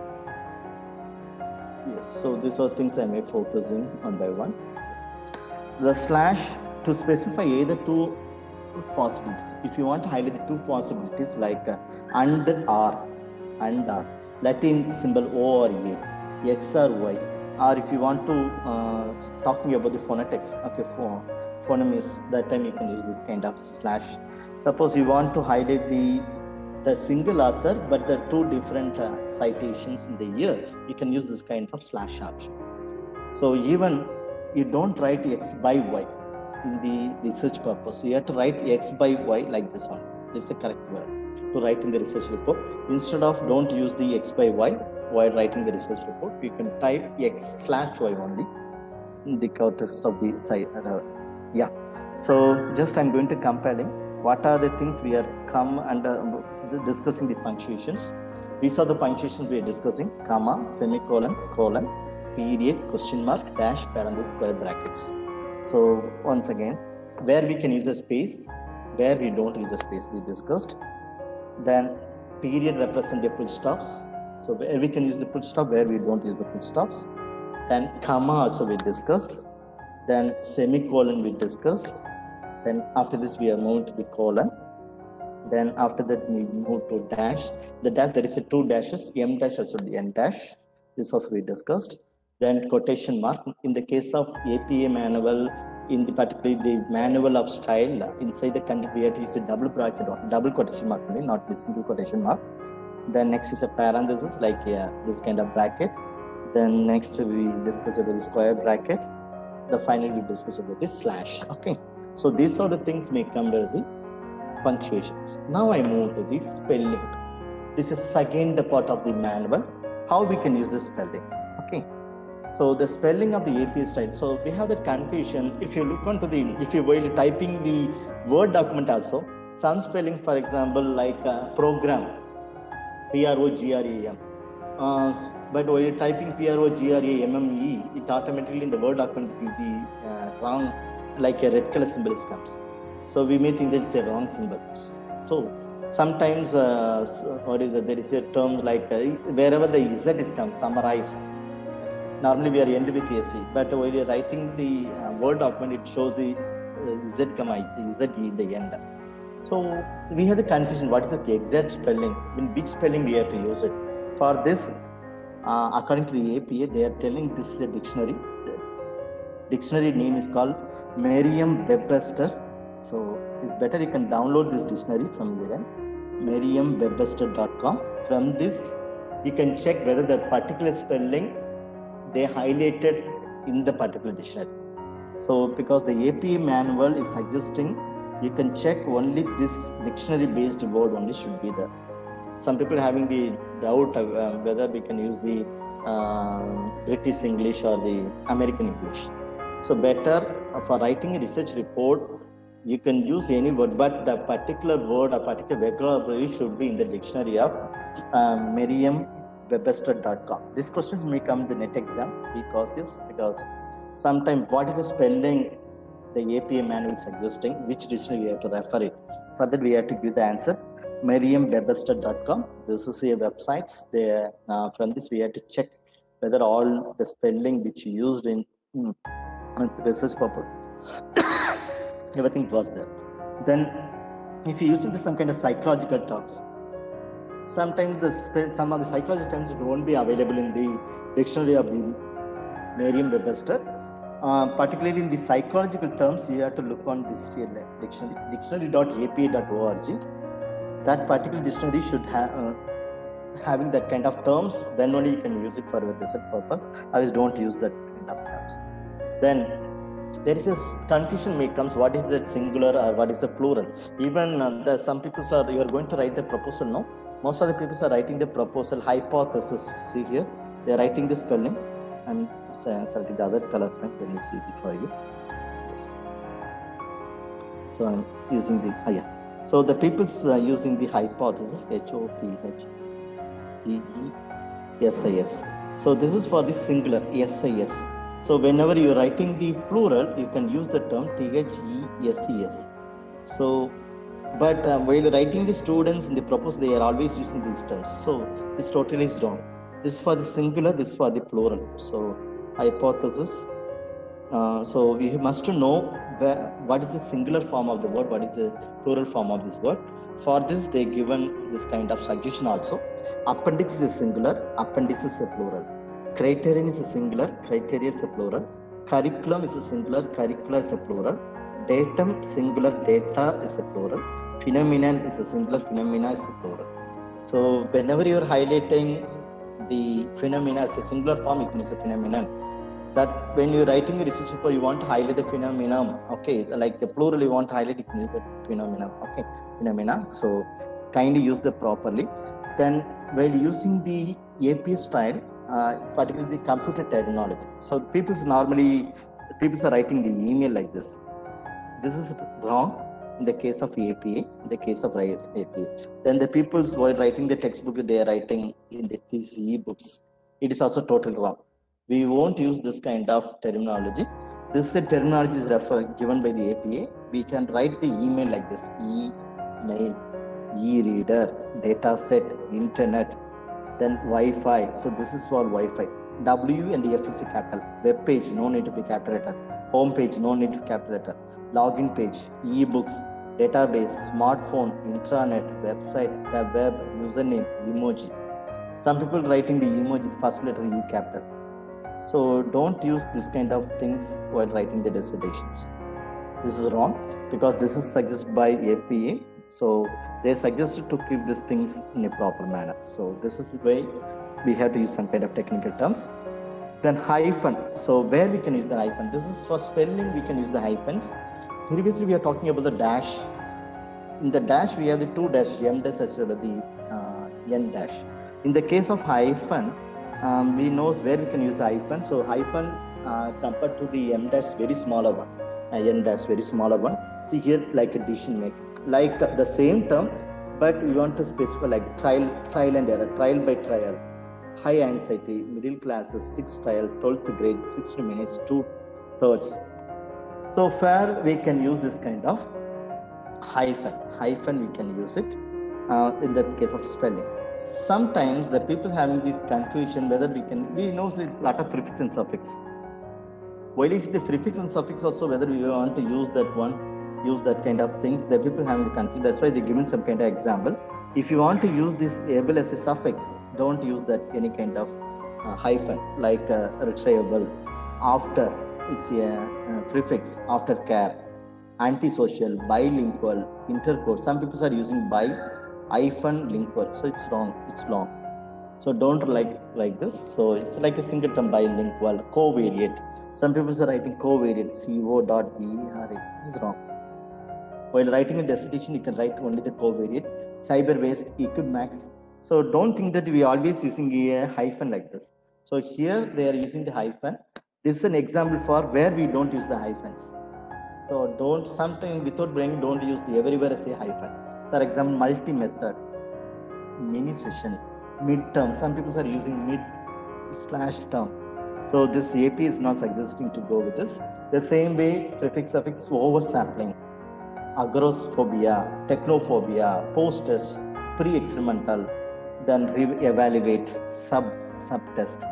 Yes, so these are things I may focusing on by one. The slash to specify either two possibilities. If you want to highlight the two possibilities like and or, Latin symbol O or A, X or Y, or if you want to talking about the phonetics, okay, for phonemes, that time you can use this kind of slash. Suppose you want to highlight the single author, but the two different citations in the year, you can use this kind of slash option. So even you don't write X by Y in the research purpose, you have to write X by Y like this one. This is the correct word to write in the research report. Instead of don't use the X by Y while writing the research report, you can type X/Y only in the context of the site. Yeah. So just I'm going to comparing what are the things we are discussing the punctuations. These are the punctuations we are discussing: comma, semicolon, colon, period, question mark, dash, parenthesis, square brackets. So once again, where we can use the space, where we don't use the space, we discussed. Then period represent the full stops. So where we can use the full stop, where we don't use the full stops. Then comma also we discussed. Then semicolon we discussed. Then after this we are moving to the colon. Then after that, we move to dash. The dash, there is a two dashes, M dash also N dash. This also we discussed. Then quotation mark. In the case of APA manual, in the particularly the manual of style, inside the content we have to use a double bracket or double quotation mark only, not a single quotation mark. Then next is a parenthesis, like this kind of bracket. Then next we discuss about the square bracket. The final we discuss about the slash. Okay. So these are the things may come under the punctuations. Now I move to the spelling. This is again the part of the manual. How we can use the spelling. Okay. So the spelling of the APA style. So we have that confusion. If you look onto the, if you while typing the Word document also, some spelling, for example, like program, PROGRAM. But while you're typing PROGRAMME, it automatically in the Word document will be wrong, like a red color symbol comes. So we may think that it's a wrong symbol. So sometimes there is a term like wherever the Z is come, summarize. Normally we are end with SE, but while you're writing the Word document, it shows the Z in the end. So we have the confusion, what is the exact spelling, in which spelling we have to use it. For this, according to the APA, they are telling this is a dictionary. The dictionary name is called Merriam-Webster. So it's better you can download this dictionary from there, merriam-webster.com. From this, you can check whether that particular spelling they highlighted in the particular dictionary. So because the APA manual is suggesting, you can check only this dictionary based word only should be there. Some people are having the doubt whether we can use the British English or the American English. So better for writing a research report, you can use any word, but the particular word or particular vocabulary should be in the dictionary of Merriam-Webster.com. These questions may come in the net exam because sometimes what is the spelling the APA manual is suggesting, which dictionary we have to refer it. For that, we have to give the answer. Merriam-Webster.com. This is a website. From this, we have to check whether all the spelling which you used in research purpose, everything was there. Then, if you're using some kind of psychological terms, sometimes some of the psychological terms won't be available in the dictionary of the Merriam-Webster. Particularly in the psychological terms, you have to look on this dictionary, dictionary.apa.org. That particular dictionary should have having that kind of terms, then only you can use it for a research purpose. Otherwise, don't use that kind of terms. Then there is a confusion may comes, what is the singular or what is the plural. Even some people you are going to write the proposal, no? Most of the people are writing the proposal hypothesis. See here, they are writing the spelling. I'm selecting the other color pen, then it's easy for you. Yes. So I'm using the So the people's using the hypothesis, HOPHEESIS. So this is for the singular, SIS. So whenever you're writing the plural, you can use the term THESES. So, but while writing the students in the proposal, they are always using these terms. So this totally is wrong. This is for the singular, this is for the plural. So hypothesis. So we must know what is the singular form of the word, what is the plural form of this word. For this, they given this kind of suggestion also. Appendix is a singular, appendix is a plural. Criterion is a singular, criteria is a plural. Curriculum is a singular, curricula is a plural. Datum, singular, data is a plural. Phenomenon is a singular, phenomena is a plural. So whenever you are highlighting the phenomena as a singular form, you can use a phenomenon. That when you're writing a research report, you want to highlight the phenomenon, okay, like the plural you want to highlight, you can use the phenomenon, okay, phenomena. So kindly use the properly. Then while using the APA style, particularly the computer terminology. So people are writing the email like this. This is wrong in the case of APA, in the case of APA. Then the people while writing the textbook, they are writing in these e-books. It is also totally wrong. We won't use this kind of terminology. This terminology is given by the APA. We can write the email like this: email, e-reader, data set, internet, then Wi-Fi. So this is for Wi-Fi. W and the F is a capital. Web page, no need to be capital letter. Home page, no need to be capital letter. Login page, e-books, database, smartphone, intranet, website, the web, username, emoji. Some people writing the emoji, first letter E capital. So don't use this kind of things while writing the dissertations. This is wrong because this is suggested by APA. So they suggested to keep these things in a proper manner. So this is the way we have to use some kind of technical terms. Then hyphen. So where we can use the hyphen? This is for spelling, we can use the hyphens. Previously we are talking about the dash. In the dash we have the two dashes, M dash as well as the N dash. In the case of hyphen, we know where we can use the hyphen. So hyphen compared to the M dash, very smaller one. N dash, very smaller one. See here, like a decision maker, like the same term, but we want to specify like trial and error, trial by trial, high anxiety, middle classes, 6th trial, 12th grade, 60 minutes, 2/3. So where we can use this kind of hyphen we can use it in the case of spelling. Sometimes the people having the confusion whether we know a lot of prefix and suffix. While it's the prefix and suffix also, whether we want to use that one, use that kind of things, the people having the confusion. That's why they're given some kind of example. If you want to use this able as a suffix, don't use that any kind of hyphen, like retrievable, after is a prefix, after care, antisocial, bilingual, intercourse. Some people are using bi hyphen lingual, so it's wrong, it's long. So don't like this. So it's like a single term, bilingual, covariate. Some people are writing covariate, co.variate. This is wrong. While writing a dissertation, you can write only the covariate, cyber-based, equimax. So don't think that we are always using a hyphen like this. So here they are using the hyphen. This is an example for where we don't use the hyphens. So don't, sometimes without brain, don't use the everywhere as a hyphen. For example, multi-method, mini session, mid-term. Some people are using mid/term. So this AP is not suggesting to go with this. The same way, prefix, suffix, oversampling, agoraphobia, technophobia, post-test, pre-experimental, then evaluate, sub-test,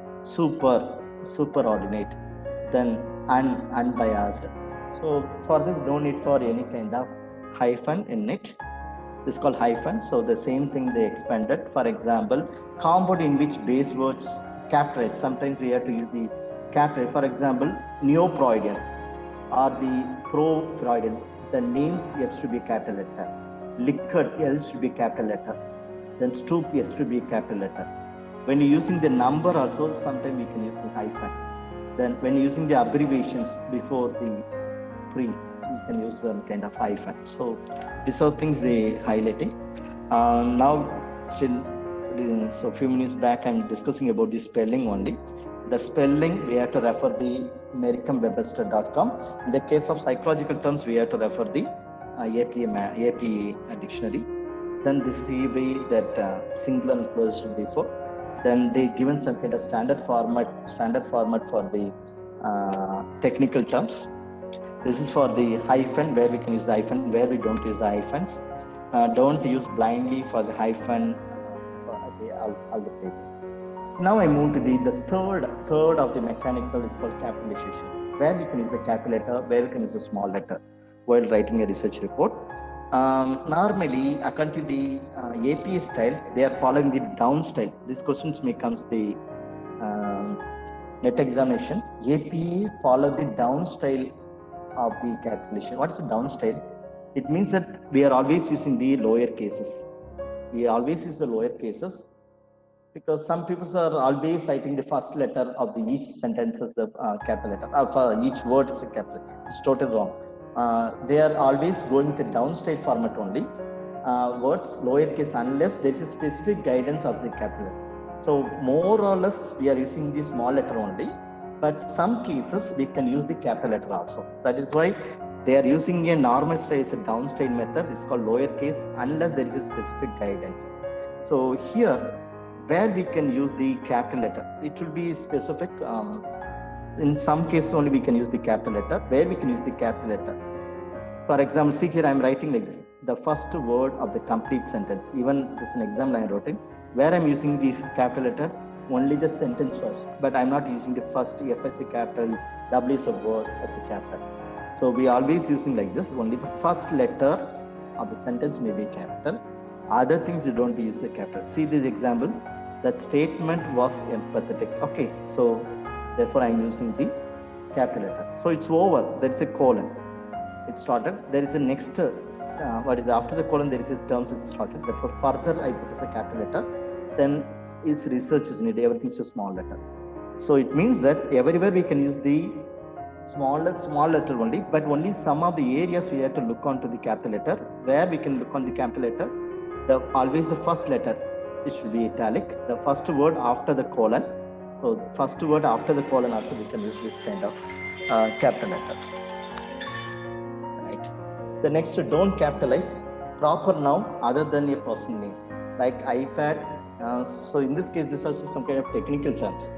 superordinate, then unbiased. So for this, no need for any kind of hyphen in it. This is called hyphen. So the same thing they expanded. For example, compound in which base words capitalized. Sometimes we have to use the capital. For example, Neo-Freudian or the pro-Freudian. The names has to be capital letter. Liquid L should be capital letter. Then stoop has to be capital letter. When you're using the number also, sometimes we can use the hyphen. Then when you're using the abbreviations before the pre, you can use some kind of hyphen. So these are things they highlighting. Now still, so a few minutes back I'm discussing about the spelling only. The spelling we have to refer the merriam-webster.com. In the case of psychological terms, we have to refer the APA dictionary. Then the CV that singular and closed before. Then they given some kind of standard format for the technical terms. This is for the hyphen, where we can use the hyphen, where we don't use the hyphens. Don't use blindly for the hyphen all the places. Now I move to the third of the mechanical is called capitalization, where we can use the capital letter, where we can use the small letter while writing a research report. Normally, according to the APA style, they are following the down style. These questions may come the net examination. APA follow the down style of the calculation. What is the down style? It means that we are always using the lower cases. We always use the lower cases because some people are always writing the first letter of the each sentence as the capital letter, or for each word is a capital. It's totally wrong. They are always going with the down style format only. Words lowercase unless there is a specific guidance of the capital letter. So more or less we are using the small letter only, but some cases we can use the capital letter also. That is why they are using a normal style, it's a down style method. It's called lowercase unless there is a specific guidance. So here, where we can use the capital letter, it will be specific. In some cases only we can use the capital letter. Where we can use the capital letter, for example, see here I am writing like this, the first word of the complete sentence. Even this is an example I wrote it, where I'm using the capital letter, only the sentence first, but I'm not using the first F as a capital, W as a word as a capital. So we always using like this. Only the first letter of the sentence may be capital. Other things you don't use the capital. See this example. That statement was empathetic. Okay, so therefore I'm using the capital letter. So it's over. There is a colon. It started. There is a next. What is after the colon? There is a terms is started. Therefore further I put as a capital letter. Then is research is needed. Everything is a small letter. So it means that everywhere we can use the small letter only, but only some of the areas we have to look on to the capital letter. Where we can look on the capital letter, always the first letter, it should be italic. The first word after the colon. So the first word after the colon also we can use this kind of capital letter. Right. The next, don't capitalize proper noun other than a personal name, like iPad. So in this case, this is also some kind of technical terms.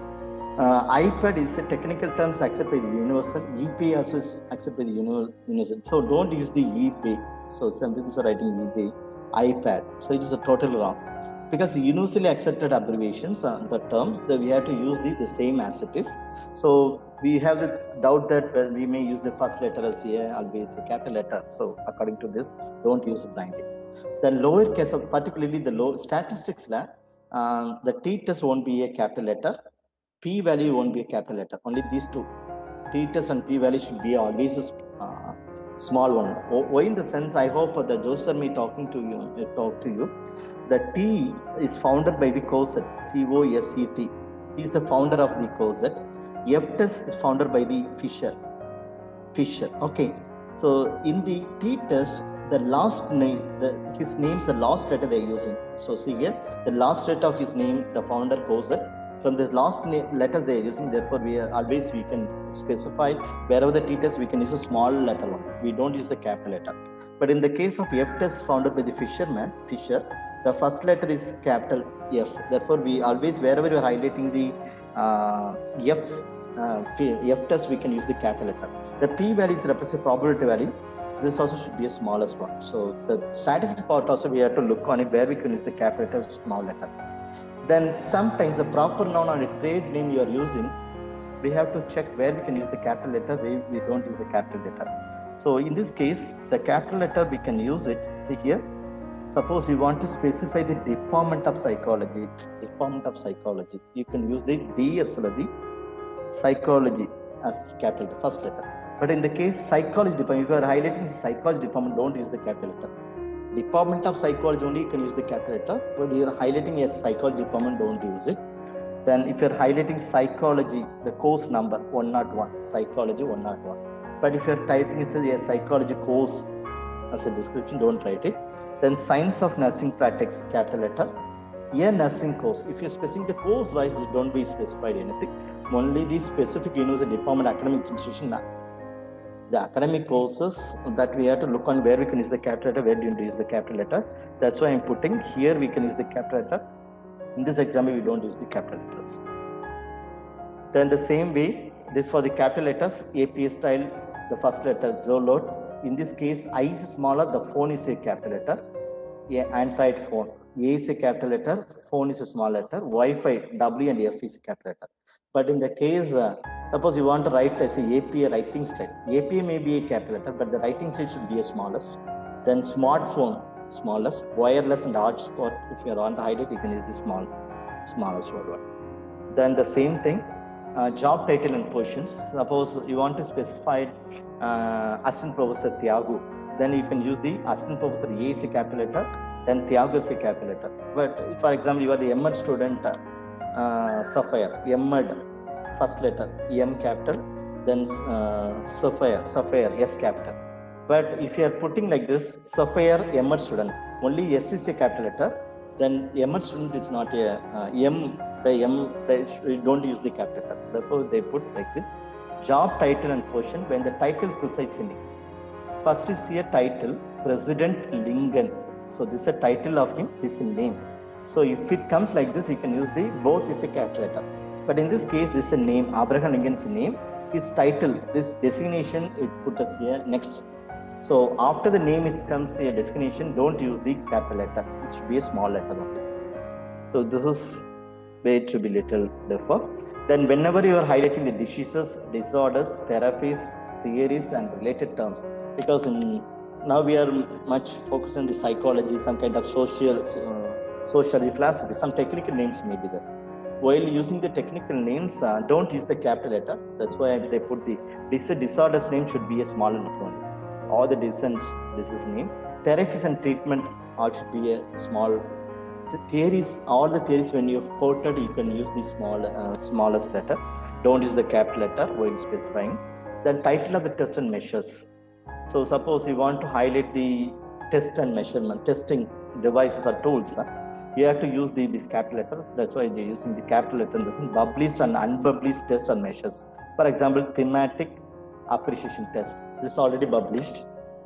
iPad is a technical terms accepted by the universal. ePay also is accepted by the universal. So don't use the ePay. So some people are writing ePay, iPad. So it is a total wrong. Because universally accepted abbreviations, the term, that we have to use the same as it is. So we have the doubt that we may use the first letter as here, always a capital letter. So according to this, don't use it blindly. The lower case of particularly the low statistics, the t-test won't be a capital letter. P-value won't be a capital letter. Only these two, t-test and p-value should be always a small one. Why in the sense, I hope that Joseph may talk to you. The T is founded by the Cosette, C-O-S-E-T. He is the founder of the Cosette. F-test is founded by the Fisher. Okay. So in the t-test, the last name, his name is the last letter they are using. So see here, the last letter of his name, the founder Cosette. From this last letters they are using, therefore we can specify wherever the t-test we can use a small letter one. We don't use the capital letter. But in the case of F-test founded by the Fisher, the first letter is capital F. Therefore we always, wherever you are highlighting the F-test, we can use the capital letter. The p-value is represent probability value. This also should be a smallest one. So the statistics part also we have to look on it where we can use the capital letter, small letter. Then sometimes the proper noun or a trade name you are using, we have to check where we can use the capital letter, where we don't use the capital letter. So in this case, the capital letter we can use it. See here, suppose you want to specify the department of psychology. You can use the D as well as the psychology as capital letter, first letter. But in the case psychology department, if you are highlighting the psychology department, don't use the capital letter. Department of psychology only you can use the capital letter, but you are highlighting a psychology department, don't use it. Then if you are highlighting psychology, the course number 101, psychology 101. But if you are typing a psychology course as a description, don't write it. Then science of nursing practice, capital letter. A nursing course, if you are specifying the course wise, don't be specified anything. Only the specific university department, academic institution, the academic courses that we have to look on where we can use the capital letter, where do you use the capital letter. That's why I'm putting here we can use the capital letter. In this example, we don't use the capital letters. Then the same way, this for the capital letters, APA style, the first letter Zolot. In this case, I is smaller, the phone is a capital letter. Android phone, A is a capital letter, phone is a small letter, Wi-Fi, W and F is a capital letter. But in the case, suppose you want to write as a APA writing style. APA may be a capital letter, but the writing style should be a smallest. Then smartphone, smallest. Wireless and hotspot, if you want to hide it, you can use the smallest word. Then the same thing, job title and positions. Suppose you want to specify assistant professor Thiago, then you can use the assistant professor A is a capital letter, then Thiago is a capital letter. But for example, you are the M.Ed student, Sapphire, M.Ed, first letter, M capital, then Sapphire, S capital. But if you are putting like this, Sapphire, M.Ed student, only S is a capital letter, then M.Ed student is not a don't use the capital letter. Therefore, they put like this, job title and position when the title presides in it. First is here title, President Lincoln. So this is a title of him, this is a name. So if it comes like this, you can use the both is a capital letter. But in this case, this is a name, Abraham Lincoln's name. His title, this designation, it put us here next. So after the name, it comes a designation, don't use the capital letter. It should be a small letter only. So this is way to be little, therefore. Then whenever you are highlighting the diseases, disorders, therapies, theories and related terms, because now we are much focused on the psychology, some kind of social philosophy, some technical names may be there. While using the technical names, don't use the capital letter. That's why they put the disorder's name should be a small letter only. All the disease name, therapies and treatment all should be a small. The theories, all the theories when you've quoted, you can use the smallest letter. Don't use the capital letter while specifying. Then title of the test and measures. So suppose you want to highlight the test and measurement, testing devices or tools, you have to use this capital letter. That's why they're using the capital letter. This is published and unpublished tests and measures. For example, thematic appreciation test. This is already published.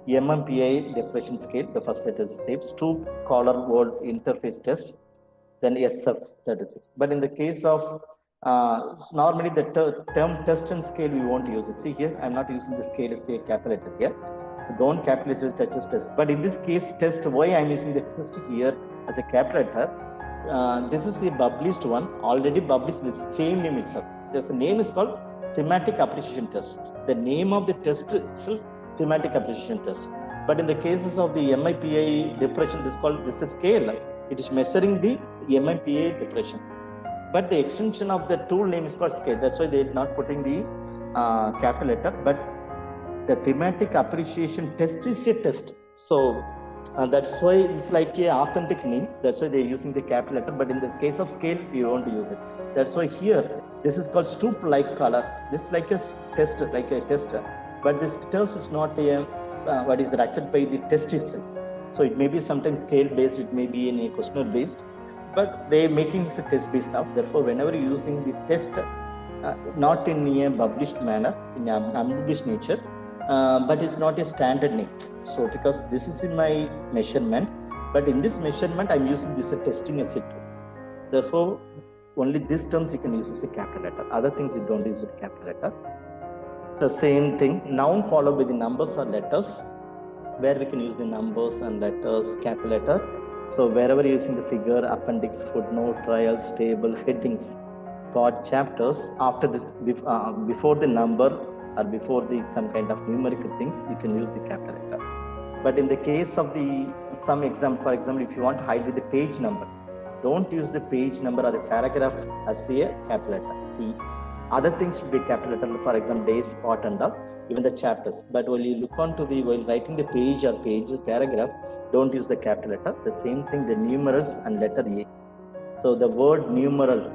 MMPI depression scale, the first letter is stoop collar word interface test, then SF36. But in the case of normally the term test and scale, we won't use it. See here, I'm not using the scale as a capital letter here. So don't capitalize with touches test. But in this case, test, why I'm using the test here as a capital letter? This is a published one, already published with the same name itself. There's a name is called thematic appreciation test. The name of the test itself, thematic appreciation test. But in the cases of the MIPI depression, this is a scale. It is measuring the MIPI depression. But the extension of the tool name is called scale. That's why they're not putting the capital letter. But the thematic appreciation test is a test. So that's why it's like an authentic name. That's why they're using the capital letter. But in the case of scale, you won't use it. That's why here, this is called stoop-like color. This is like a test, like a tester. But this test is not a, accepted by the test itself. So it may be sometimes scale-based, it may be in a questionnaire-based, but they're making it a test-based now. Therefore, whenever you're using the test, not in a published manner, in an unpublished nature, but it's not a standard name. So because this is in my measurement, but in this measurement, I'm using this as testing as it. Therefore, only these terms you can use as a capital letter. Other things you don't use a capital letter. The same thing, noun followed by the numbers or letters, where we can use the numbers and letters, capital letter. So wherever you're using the figure, appendix, footnote, trials, table, headings, part, chapters, after this, before the number or before the some kind of numerical things, you can use the capital letter. But in the case of some example, for example, if you want to highlight the page number, don't use the page number or a paragraph as a capital letter. The other things should be capital letter, for example, days, part and all, even the chapters. But when you look onto while writing the page or paragraph, don't use the capital letter. The same thing, the numerals and letter A. So the word numeral,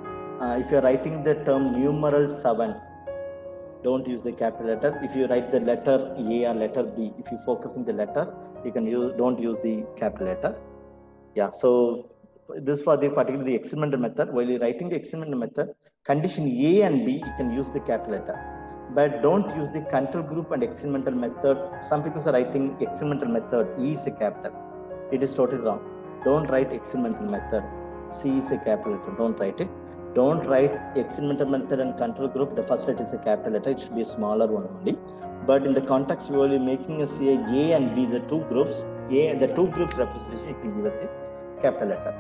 if you're writing the term numeral 7, don't use the capital letter. If you write the letter A or letter B, if you focus in the letter, you can don't use the capital letter. Yeah, so this for particularly the experimental method. While you're writing the experimental method, condition A and B, you can use the capital letter. But don't use the control group and experimental method. Some people are writing experimental method, E is a capital. It is totally wrong. Don't write experimental method. C is a capital letter. Don't write it. Don't write experimental method and control group. The first letter is a capital letter. It should be a smaller one only. But in the context, we are making us say A and B, the two groups. The two groups representation, you can give us a capital letter.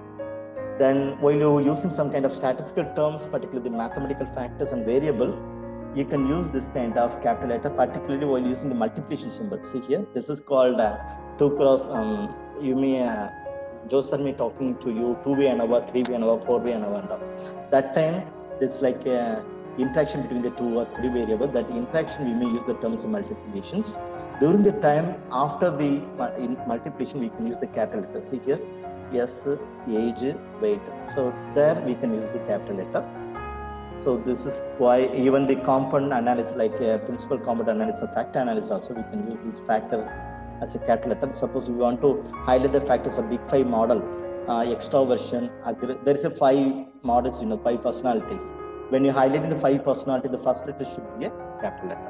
Then while you're using some kind of statistical terms, particularly the mathematical factors and variable, you can use this kind of capital letter, particularly while using the multiplication symbol. See here, this is called 2 cross, you may, Joseph may talking to you 2-way ANOVA, 3-way ANOVA, 4-way ANOVA and all. That time, there's like a interaction between the 2 or 3 variable. That interaction, we may use the terms of multiplications. During the time, after the multiplication, we can use the capital letter. See here, yes, age, weight. So there we can use the capital letter. So this is why even the component analysis, like principal component analysis and factor analysis also, we can use this factor as a capital letter. Suppose we want to highlight the factors of Big 5 model, extroversion, there is a 5 models, 5 personalities. When you highlight the 5 personality, the first letter should be a capital letter.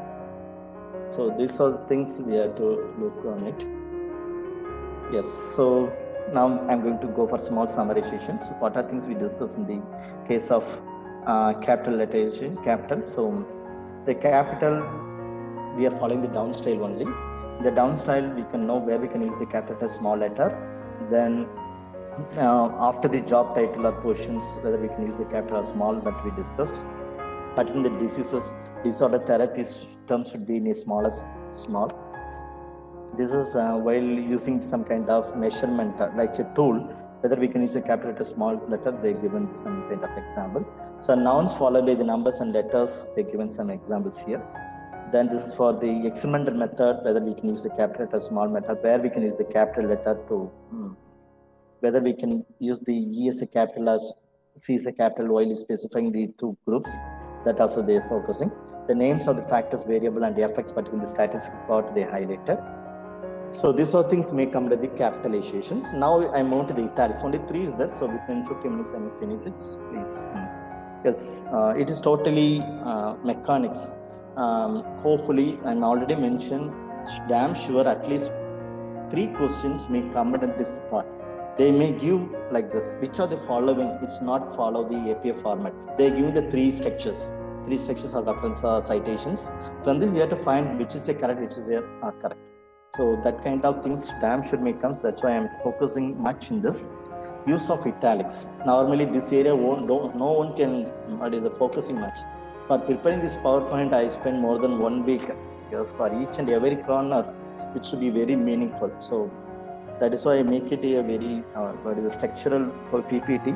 So these are the things we have to look on it. Yes, so now I'm going to go for small summarization. So what are things we discussed in the case of capital letterization, capital. So the capital, we are following the down style only. The down style, we can know where we can use the capital small letter. Then after the job title or positions, whether we can use the capital or small, that we discussed. But in the diseases, disorder therapy term should be in a smallest small. This is while using some kind of measurement like a tool, whether we can use a capital letter, small letter, they're given some kind of example. So nouns followed by the numbers and letters, they're given some examples here. Then this is for the experimental method, whether we can use the capital letter, small method, where we can use the capital letter to, whether we can use the E as a capital or C as a capital while specifying the two groups, that also they're focusing. The names of the factors, variable and the effects, but in the statistical part they highlighted. So these are things may come with the capitalizations. Now I move to the italics. Only 3 is there. So within 15 minutes I will finish it, please. Yes, it is totally mechanics. Hopefully, I'm already mentioned, damn sure at least 3 questions may come in this part. They may give like this, which are the following, it's not follow the APA format. They give the 3 structures. 3 structures are reference citations. From this you have to find which is a correct, which is a not correct. So that kind of things damn should may come. That's why I'm focusing much in this. Use of italics. Normally this area no one can focusing much. For preparing this PowerPoint, I spent more than 1 week because for each and every corner, it should be very meaningful. So that is why I make it a very structural for PPT.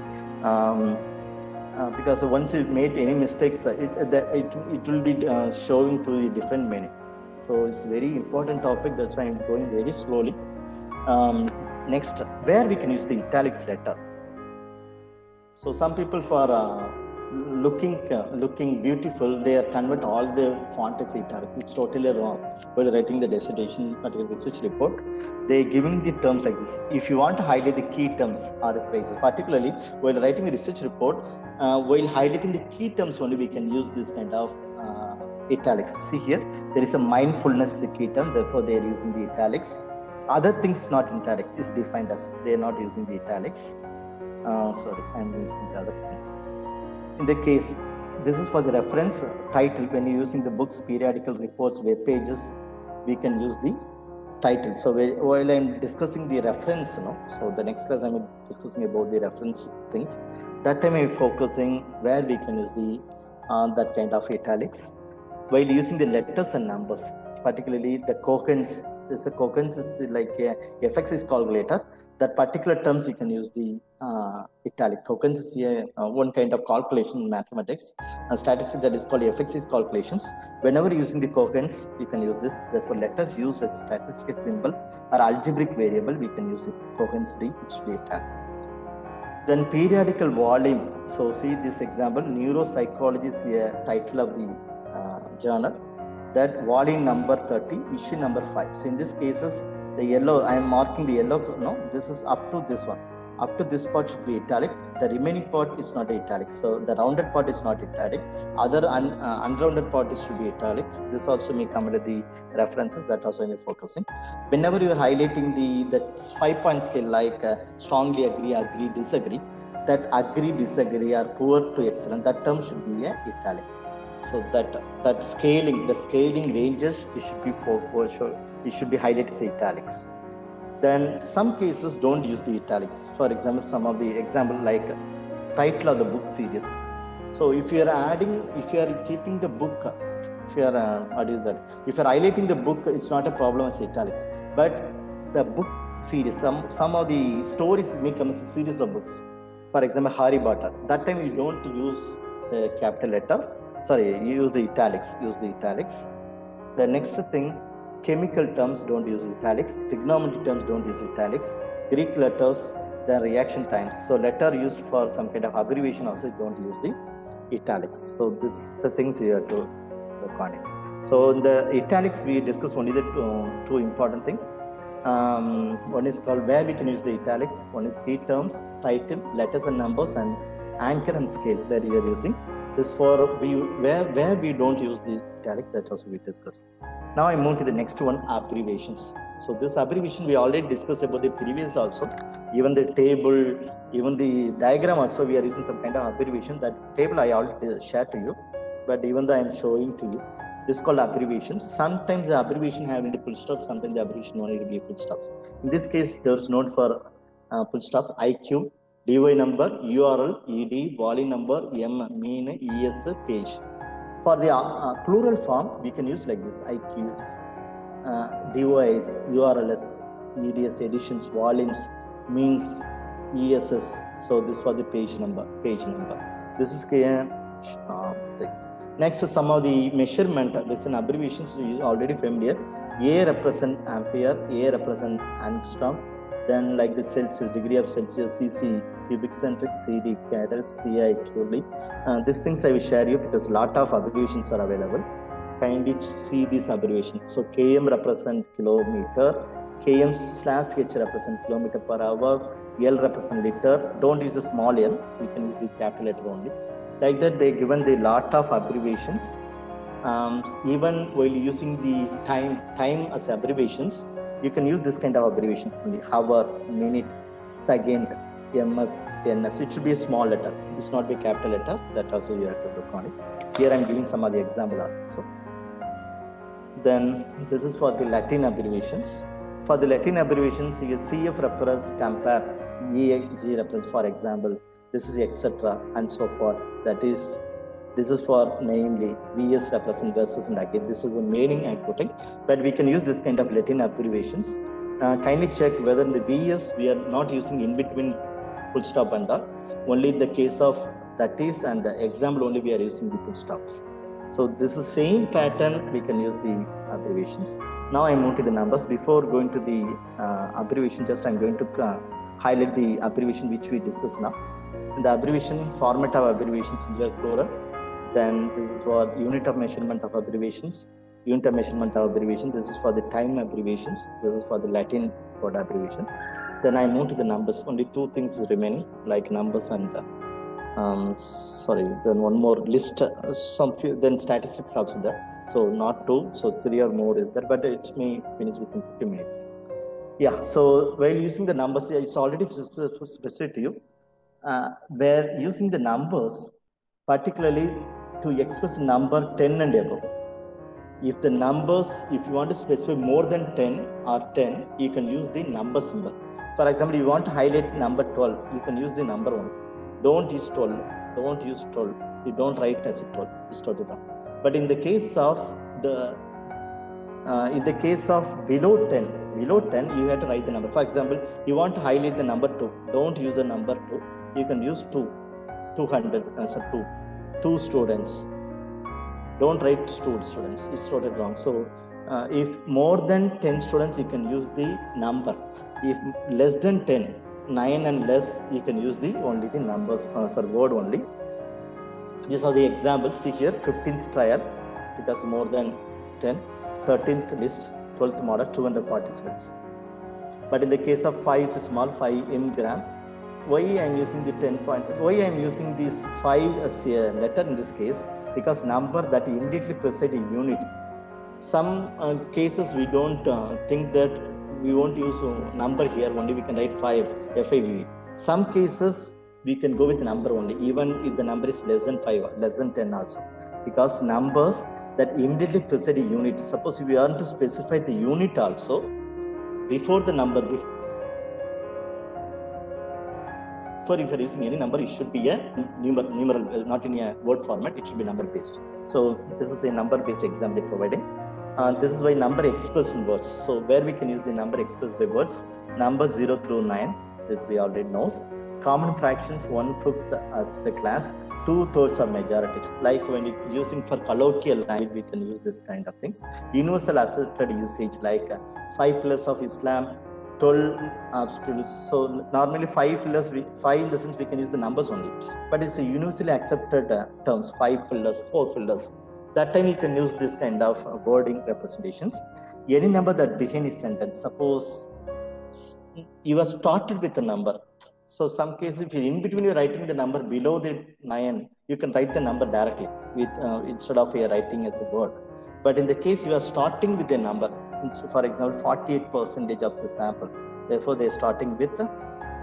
Because once you made any mistakes, it will be showing to the different meaning. So it's a very important topic. That's why I'm going very slowly. Next, where we can use the italics letter. So some people for looking beautiful, they convert all the font as italics. It's totally wrong. While writing the dissertation, particular research report, they're giving the terms like this. If you want to highlight the key terms or the phrases, particularly while writing the research report, while highlighting the key terms only, we can use this kind of italics. See here, there is a mindfulness key term, therefore they are using the italics. Other things not in italics is defined as they are not using the italics. Sorry, I'm using the other thing. In the case, this is for the reference title. When you're using the books, periodical reports, web pages, we can use the title. So while I'm discussing the reference, so the next class I'm discussing about the reference things. That time I'm focusing where we can use the that kind of italics. While using the letters and numbers, particularly the Cohen's, is like FX is calculator. That particular terms you can use the italic. Cohen's is one kind of calculation in mathematics. A statistic that is called FX calculations. Whenever using the Cohen's, you can use this. Therefore, letters used as a statistic symbol or algebraic variable, we can use it. Cohen's D, which will be italic. Then periodical volume. So see this example, neuropsychology is a title of the journal. That volume number 30, issue number 5. So in these cases, the yellow, I am marking the yellow, this is up to this one. Up to this part should be italic. The remaining part is not italic. So the rounded part is not italic. Other unrounded part should be italic. This also may come under the references, that also may focusing. Whenever you are highlighting the 5-point scale like strongly agree, disagree, that agree, disagree or poor to excellent, that term should be italic. So that scaling, the scaling ranges, it should be it should be highlighted as italics. Then some cases don't use the italics. For example, some of the example like title of the book series. So if you are keeping the book, if you are if you are highlighting the book, it's not a problem as italics. But the book series, some of the stories may come as a series of books. For example, Harry Potter. That time you don't use the capital letter. Sorry, you use the italics. The next thing, chemical terms don't use italics. Trigonometry terms don't use italics. Greek letters, then reaction times. So letter used for some kind of abbreviation also don't use the italics. So this the things you have to work on it. So in the italics we discuss only the two important things. One is called where we can use the italics. One is key terms, title, letters and numbers, and anchor and scale that you are using. This for where we don't use the italics, that's also we discuss. Now I move to the next one, abbreviations. So this abbreviation we already discussed about the previous also. Even the table, even the diagram also we are using some kind of abbreviation. That table I already shared to you, but even though I am showing to you, this is called abbreviation. Sometimes the abbreviation having the full stop, sometimes the abbreviation only will be full stops. In this case, there's note for full stop, IQ, DY number, URL, ED, volume number, M, mean, ES, page. For the plural form, we can use like this: IQs, DOIs, URLs, EDS, editions, volumes, means, ESS. So this was the page number. This is clear. Thanks. Next, some of the measurement. This is an abbreviation, so you are already familiar. A represent ampere, A represent angstrom. Then like the Celsius, degree of Celsius, CC, cubic centric, CD, cadence, CI, Curie. These things I will share you because a lot of abbreviations are available. Kindly see this abbreviation. So km represent kilometer, km/h represent kilometer per hour, L represent liter. Don't use the small l, you can use the capital letter only. Like that, they given the lot of abbreviations. Even while using the time as abbreviations, you can use this kind of abbreviation only: hour, minute, second, ms, ns. It should be a small letter. It should not be a capital letter. That also you have to look on it. Here I am giving some of the example also. Then this is for the Latin abbreviations. For the Latin abbreviations, you CF represents compare, EG represents, for example, this is etc. and so forth. That is, this is for namely, VS represent versus and again. This is the meaning I'm putting, but we can use this kind of Latin abbreviations. Kindly check whether in the VS we are not using in between full stop and dot. Only in the case of that is and the example only we are using the full stops. So this is same pattern, we can use the abbreviations. Now I move to the numbers. Before going to the abbreviation, just I'm going to highlight the abbreviation which we discussed now. In the abbreviation, format of abbreviation, singular, plural. Then this is for unit of measurement of abbreviations, unit of measurement of abbreviation. This is for the time abbreviations. This is for the Latin word abbreviation. Then I move to the numbers. Only two things is remaining, like numbers and then one more list, some few, then statistics also there. So not two, so three or more is there, but it may finish within 50 minutes. Yeah, so while using the numbers, it's already specified to you. Where using the numbers, particularly to express number 10 and above. If the numbers, if you want to specify more than 10 or 10, you can use the number symbol. For example, you want to highlight number 12, you can use the number 1. Don't use 12. Don't use 12. You don't write as a 12. It's totally wrong. But in the case of below 10, you have to write the number. For example, you want to highlight the number 2. Don't use the number 2. You can use 2. 2 students. Don't write students. It's totally wrong. So if more than 10 students, you can use the number. If less than 10, 9 and less, you can use only the numbers, word only. These are the examples. See here, 15th trial, because more than 10, 13th list, 12th model, 200 participants. But in the case of 5 is small, 5 m-gram. Why I am using the 10 point? Why I am using this 5 as a letter in this case? Because number that immediately precede a unit. Some cases we don't think that we won't use number here, only we can write 5, FIV. Some cases we can go with number only, even if the number is less than 5, less than 10 also. Because numbers that immediately precede a unit. Suppose if we want to specify the unit also, before the number, before if you are using any number, it should be a numeral, not in a word format, it should be number based. So this is a number based example they providing. This is why number expressed in words. So where we can use the number expressed by words, number 0 through 9, this we already knows. Common fractions, 1/5 of the class, 2/3 are majorities. Like when you using for colloquial language, we can use this kind of things. Universal accepted usage, like 5 pillars of Islam, 12 absolutes. So normally 5 pillars, 5 in the sense we can use the numbers only, but it's a universally accepted terms, 5 pillars, 4 pillars. That time you can use this kind of wording representations. Any number that begin a sentence, suppose you are started with a number. So some cases, if in between you're writing the number below the 9, you can write the number directly with instead of you're writing as a word. But in the case you are starting with a number, for example, 48% of the sample. Therefore, they're starting with the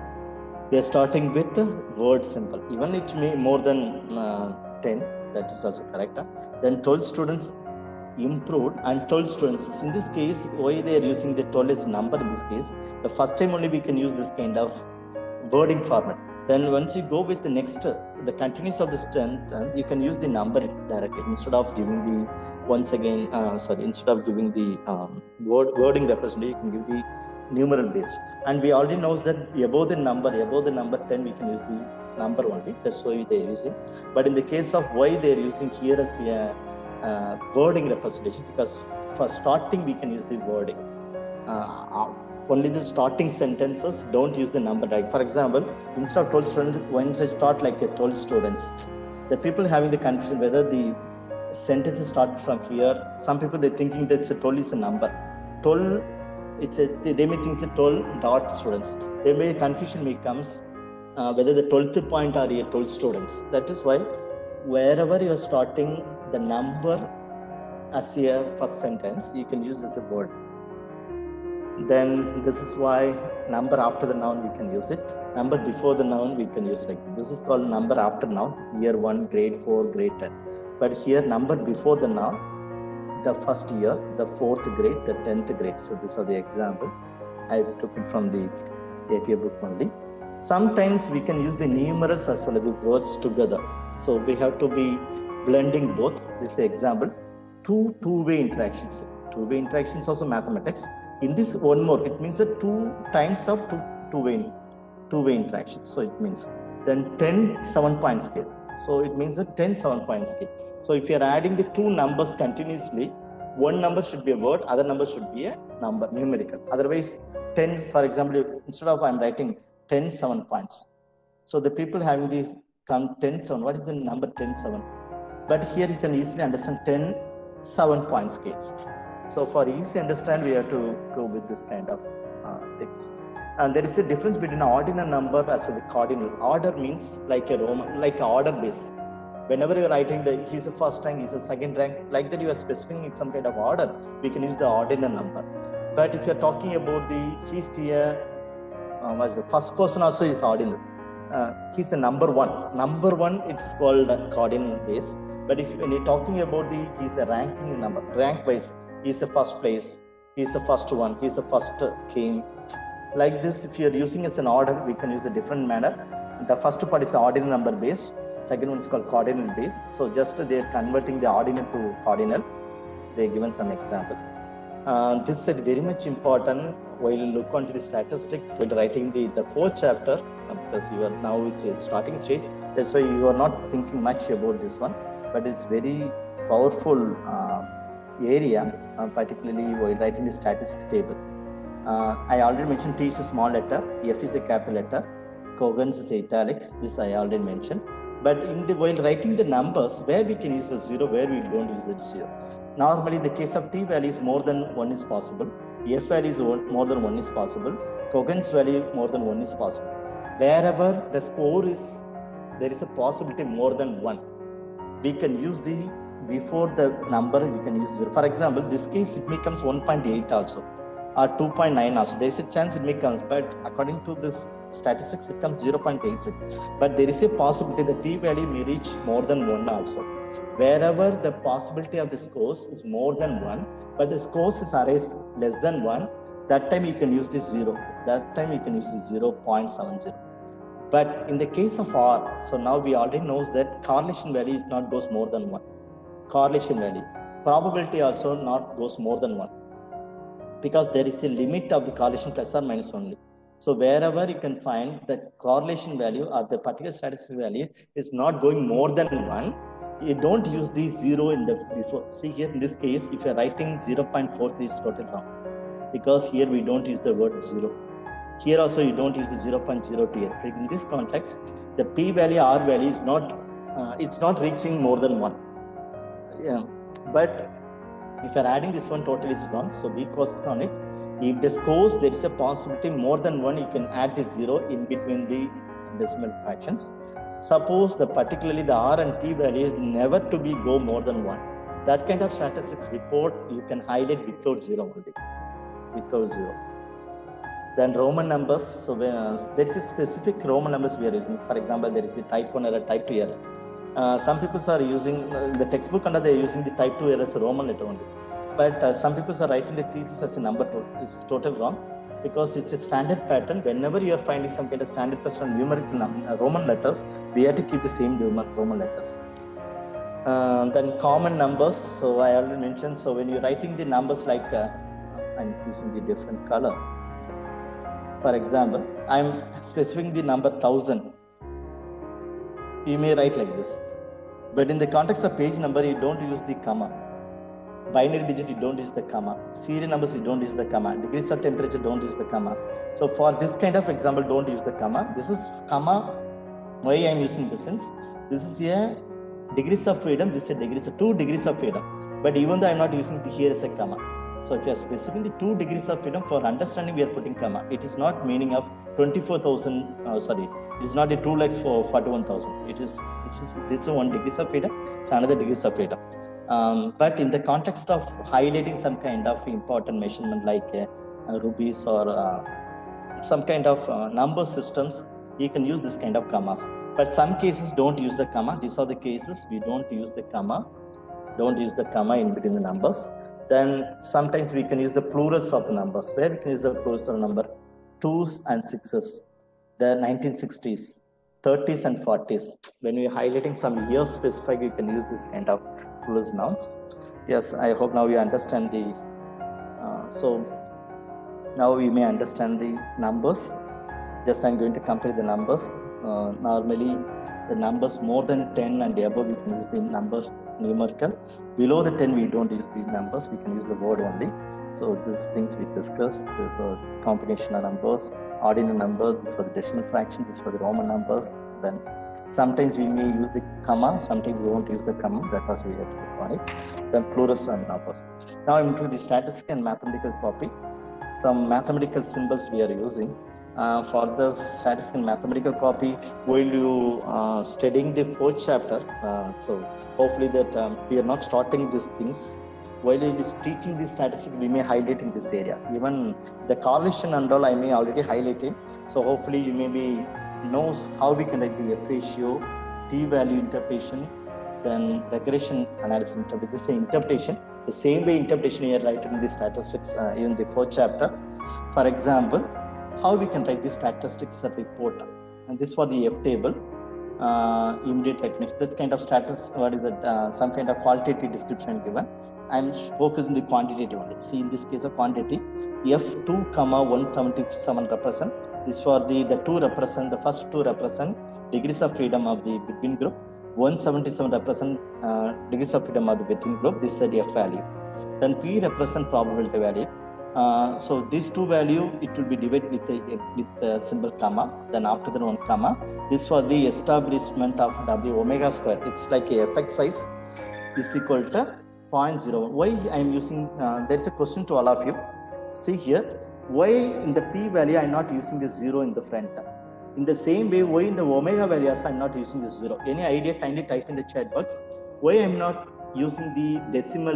word symbol. Even it may more than 10. That is also correct. Then 12 students improved, and 12 students. In this case, why they are using the 12 as number in this case? The first time only we can use this kind of wording format. Then once you go with the next, the continuous of the strength, you can use the number directly instead of giving the, once again, instead of giving the wording representation, you can give the numeral base. And we already know that above the number 10, we can use the number only. That's why they're using. But in the case of Y, they're using here as a wording representation, because for starting, we can use the wording. Only the starting sentences, don't use the number. Like for example, instead of 12 students, once I start like 12 students, the people having the confusion whether the sentences start from here. Some people, they're thinking that 12 is a number. 12, they may think it's a 12 dot students. There may confusion may comes whether the 12th point are here 12 students. That is why wherever you're starting the number as a first sentence, you can use as a word. Then this is why number after the noun we can use it. Number before the noun we can use like this is called number after noun. Year 1, grade 4, grade 10. But here number before the noun, the first year, the 4th grade, the 10th grade. So these are the example. I took it from the APA book only. Sometimes we can use the numerals as well as the words together. So we have to be blending both. This is an example. Two-way interactions. Two-way interactions also mathematics. In this one more, it means that 2 times of two-way interaction. So it means then 10 7-point scale. So it means a 10 7-point scale. So if you are adding the two numbers continuously, one number should be a word, other number should be a number, numerical. Otherwise, 10, for example, instead of I'm writing 10 7 points. So the people having these come 10 7. What is the number 10 7? But here you can easily understand 10 7-point scales. So for easy understand, we have to go with this kind of text. And there is a difference between an ordinal number as well as the cardinal. Order means like a Roman, like an order base. Whenever you are writing the he's a first rank, he's a second rank, like that you are specifying in some kind of order, we can use the ordinal number. But if you are talking about he's the what's the first person also is ordinal. He's a number 1. Number 1, it's called a cardinal base. But when you're talking about he's a ranking number, rank wise. He's the first place, he's the first one, he's the first came. Like this, if you're using as an order, we can use a different manner. The first part is ordinal number based, second one is called cardinal based. So just they're converting the ordinal to cardinal. They're given some example. This is very much important while you look onto the statistics, while writing the 4th chapter, because you are now it's a starting stage. That's why you are not thinking much about this one, but it's very powerful area, particularly while writing the statistics table. I already mentioned T is a small letter, F is a capital letter, Cogens is italics. This I already mentioned. But while writing the numbers, where we can use the 0, where we don't use the 0. Normally, in the case of T values, more than 1 is possible. F values more than 1 is possible. Cogens value more than 1 is possible. Wherever the score is, there is a possibility more than 1. We can use before the number, we can use 0. For example, this case, it may comes 1.8 also, or 2.9 also. There is a chance it may comes, but according to this statistics, it comes 0.86. But there is a possibility the T value may reach more than 1 also. Wherever the possibility of the scores is more than 1, but the scores is less than 1, that time you can use this 0. That time you can use the 0.70. But in the case of R, so now we already know that correlation value is not goes more than 1. Correlation value. Probability also not goes more than 1. Because there is a limit of the correlation plus or minus only. So wherever you can find the correlation value or the particular statistic value is not going more than 1, you don't use the 0 in the before. See here in this case, if you're writing 0.43 is totally wrong. Because here we don't use the word 0. Here also you don't use the 0.02 here. In this context, the P value, R value is not, it's not reaching more than 1. Yeah. But if you're adding this one, totally is wrong. So be cautious on it. If the scores, there is a possibility more than 1, you can add the 0 in between the decimal fractions. Suppose particularly the R and T values never to be go more than 1. That kind of statistics report you can highlight without 0 only. Without 0. Then Roman numbers. So there is a specific Roman numbers we are using. For example, there is a type 1 error, type 2 error. Some people are using the textbook under they are using the type 2 error as a Roman letter only. But some people are writing the thesis as a number 2. This is totally wrong. because it's a standard pattern. Whenever you are finding some kind of standard pattern numerical Roman letters, we have to keep the same Roman letters. Then common numbers. So I already mentioned. So when you're writing the numbers, like I'm using the different color. For example, I'm specifying the number 1000. You may write like this, but in the context of page number, you don't use the comma. Binary digit, you don't use the comma. Serial numbers, you don't use the comma. Degrees of temperature, don't use the comma. So for this kind of example, don't use the comma. This is comma. Why I am using this sense? This is a degrees of freedom. This is a degrees of 2 degrees of freedom. But even though I am not using the here as a comma. So if you are specifying the 2 degrees of freedom, for understanding we are putting comma. It is not meaning of 24,000. Sorry, it is not a 2 lakhs for 41,000. This is 1 degrees of freedom. It's another degrees of freedom. But in the context of highlighting some kind of important measurement like rupees or some kind of number systems, you can use this kind of commas. But some cases don't use the comma. These are the cases we don't use the comma. Don't use the comma in between the numbers. Then sometimes we can use the plurals of the numbers. Where we can use the plurals of the number 2s and 6s. The 1960s, 30s and 40s. When we are highlighting some years specific, we can use this kind of plurals nouns. Yes, I hope now you understand the. So now we may understand the numbers. Just I'm going to compare the numbers. Normally, the numbers more than 10 and above, we can use the numbers numerical. Below the 10, we don't use the numbers. We can use the word only. So these things we discussed. There's a combination of numbers, ordinal numbers. This for the decimal fraction. This for the Roman numbers. Then sometimes we may use the comma. Sometimes we won't use the comma. That was we have to look on it. Then plurals and numbers. Now I'm into the statistical and mathematical copy. Some mathematical symbols we are using. For the statistical and mathematical copy, while you studying the 4th chapter, so hopefully that we are not starting these things. While it is teaching the statistics, we may highlight in this area. Even the correlation and all, I may already highlight it. So hopefully you maybe knows how we can write the F ratio, t-value interpretation, then regression analysis interpretation. This is interpretation. The same way interpretation here written in the statistics in the 4th chapter. For example, how we can write the statistics report, and this for the F table, immediate recognition. This kind of status, what is it? Some kind of qualitative description given. I'm focusing the quantitative only. See, in this case of quantity, F2, 177 represent. This for the two represent, the first two represent degrees of freedom of the between group. 177 represent degrees of freedom of the within group. This is the F value. Then P represent probability value. So these two value, it will be divided with the symbol comma. Then after that one comma. This for the establishment of W omega square. It's like a effect size is equal to 0.01. Why I am using? There is a question to all of you. See here, why in the P value I am not using the 0 in the front? In the same way, why in the omega value I am not using the 0? Any idea? Kindly type in the chat box. Why I am not using the decimal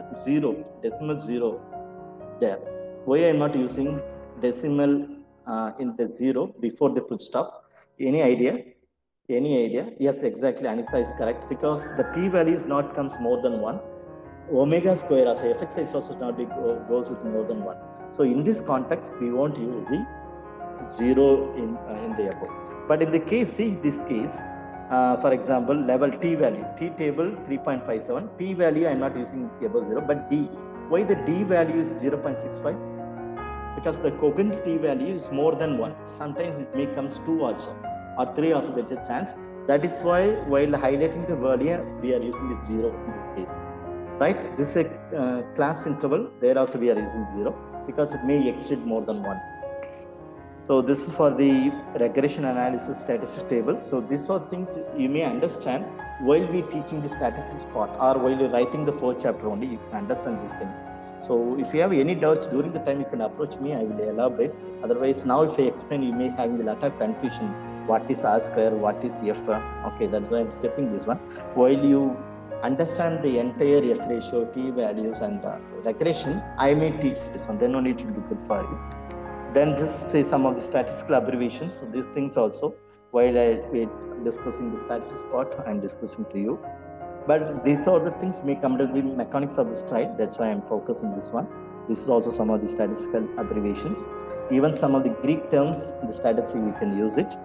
0 there? Why I am not using decimal in the 0 before the full stop? Any idea? Any idea? Yes, exactly. Anita is correct, because the P value is not comes more than 1. Omega square as a fx size also not goes with more than 1. So in this context, we won't use the 0 in the above. But in the case, see this case, for example, level T value, T table 3.57, P value I am not using above 0, but D. Why the D value is 0.65? Because the Coggan's T value is more than 1. Sometimes it may comes 2 also, or 3 also, there is a chance. That is why while highlighting the value, we are using the 0 in this case. Right? This is a class interval. There also we are using 0 because it may exceed more than 1. So this is for the regression analysis statistics table. So these are things you may understand while we teaching the statistics part, or while you're writing the 4th chapter only, you can understand these things. So if you have any doubts during the time, you can approach me, I will elaborate. Otherwise, now if I explain, you may have a lot of confusion. What is R square? What is F? Okay, that's why I'm skipping this one. While you understand the entire F ratio, T values and regression, I may teach this one. Then only it will be good for you. Then this is some of the statistical abbreviations. So these things also, while I discussing the statistics part, I'm discussing to you. But these are the things may come to the mechanics of the stride. That's why I'm focusing this one. This is also some of the statistical abbreviations. Even some of the Greek terms, the statistic we can use it.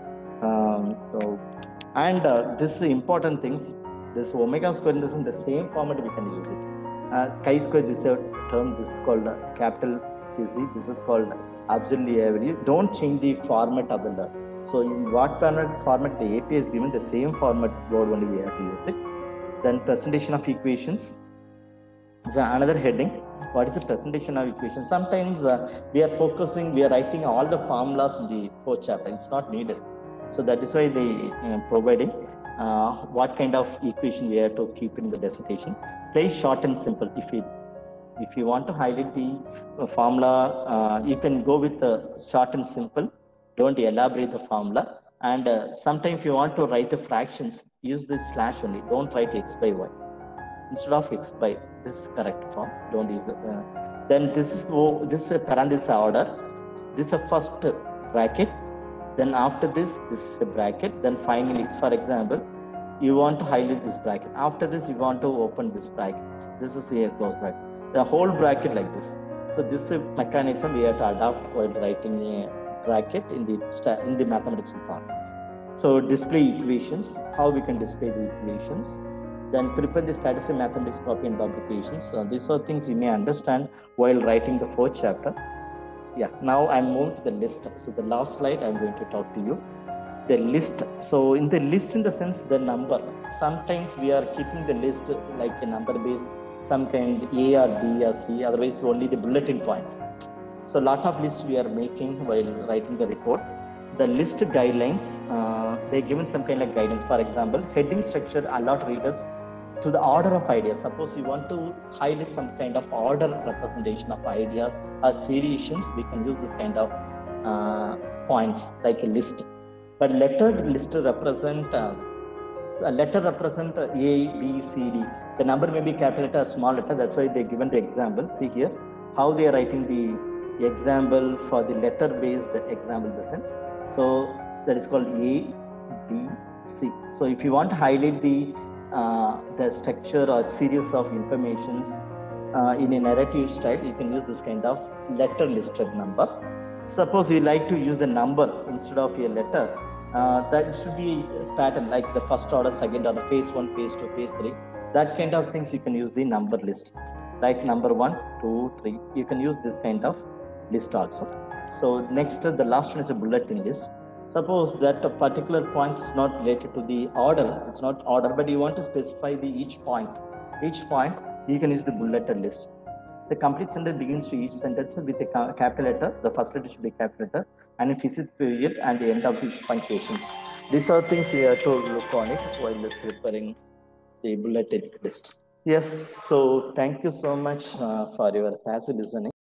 This is important things. This omega square is in the same format we can use it. Chi square, this is a term. This is called capital PZ. This is called absolutely average. Don't change the format of the letter. So in what format the API is given, the same format word only we have to use it. Then presentation of equations is another heading. What is the presentation of equations? Sometimes we are writing all the formulas in the fourth chapter. It's not needed. So that is why they providing what kind of equation we have to keep in the dissertation. Play short and simple. If you want to highlight the formula, you can go with short and simple. Don't elaborate the formula. And sometimes if you want to write the fractions, use this slash only. Don't write x by y. Instead of x by, this is correct form. Don't use the. Then this is a parenthesis order. This is the first bracket. Then after this is a bracket. Then finally, for example, you want to highlight this bracket. After this, you want to open this bracket. This is a close bracket. The whole bracket like this. So this is a mechanism we have to adopt while writing a bracket in the mathematics form. So display equations. How we can display the equations? Then prepare the statistical mathematics copy and publications. These are things you may understand while writing the fourth chapter. Yeah, now I'm moving to the list. So the last slide I'm going to talk to you. The list. So in the list, in the sense, the number. Sometimes we are keeping the list like a number base, some kind A or B or C, otherwise only the bulletin points. So a lot of lists we are making while writing the report. The list guidelines, they're given some kind of guidance. For example, heading structure allowed readers to the order of ideas. Suppose you want to highlight some kind of order representation of ideas or variations, we can use this kind of points like a list. But lettered list represent a letter represent A, B, C, D. The number may be capital letter or small letter. That's why they're given the example. See here how they are writing the example for the letter based example in the sense. So that is called A, B, C. So if you want to highlight the structure or series of informations in a narrative style, you can use this kind of letter listed number. Suppose you like to use the number instead of a letter, that should be a pattern like the first order, second order, phase 1, phase 2, phase 3. That kind of things you can use the number list, like number 1, 2, 3. You can use this kind of list also. So next, the last one is a bulletin list. Suppose that a particular point is not related to the order, it's not order, but you want to specify each point. Each point, you can use the bulleted list. The complete sentence begins to each sentence with a capital letter. The first letter should be capital letter, and a fixed period, and the end of the punctuations. These are things we have to look on it while preparing the bulleted list. Yes, so thank you so much for your passive listening.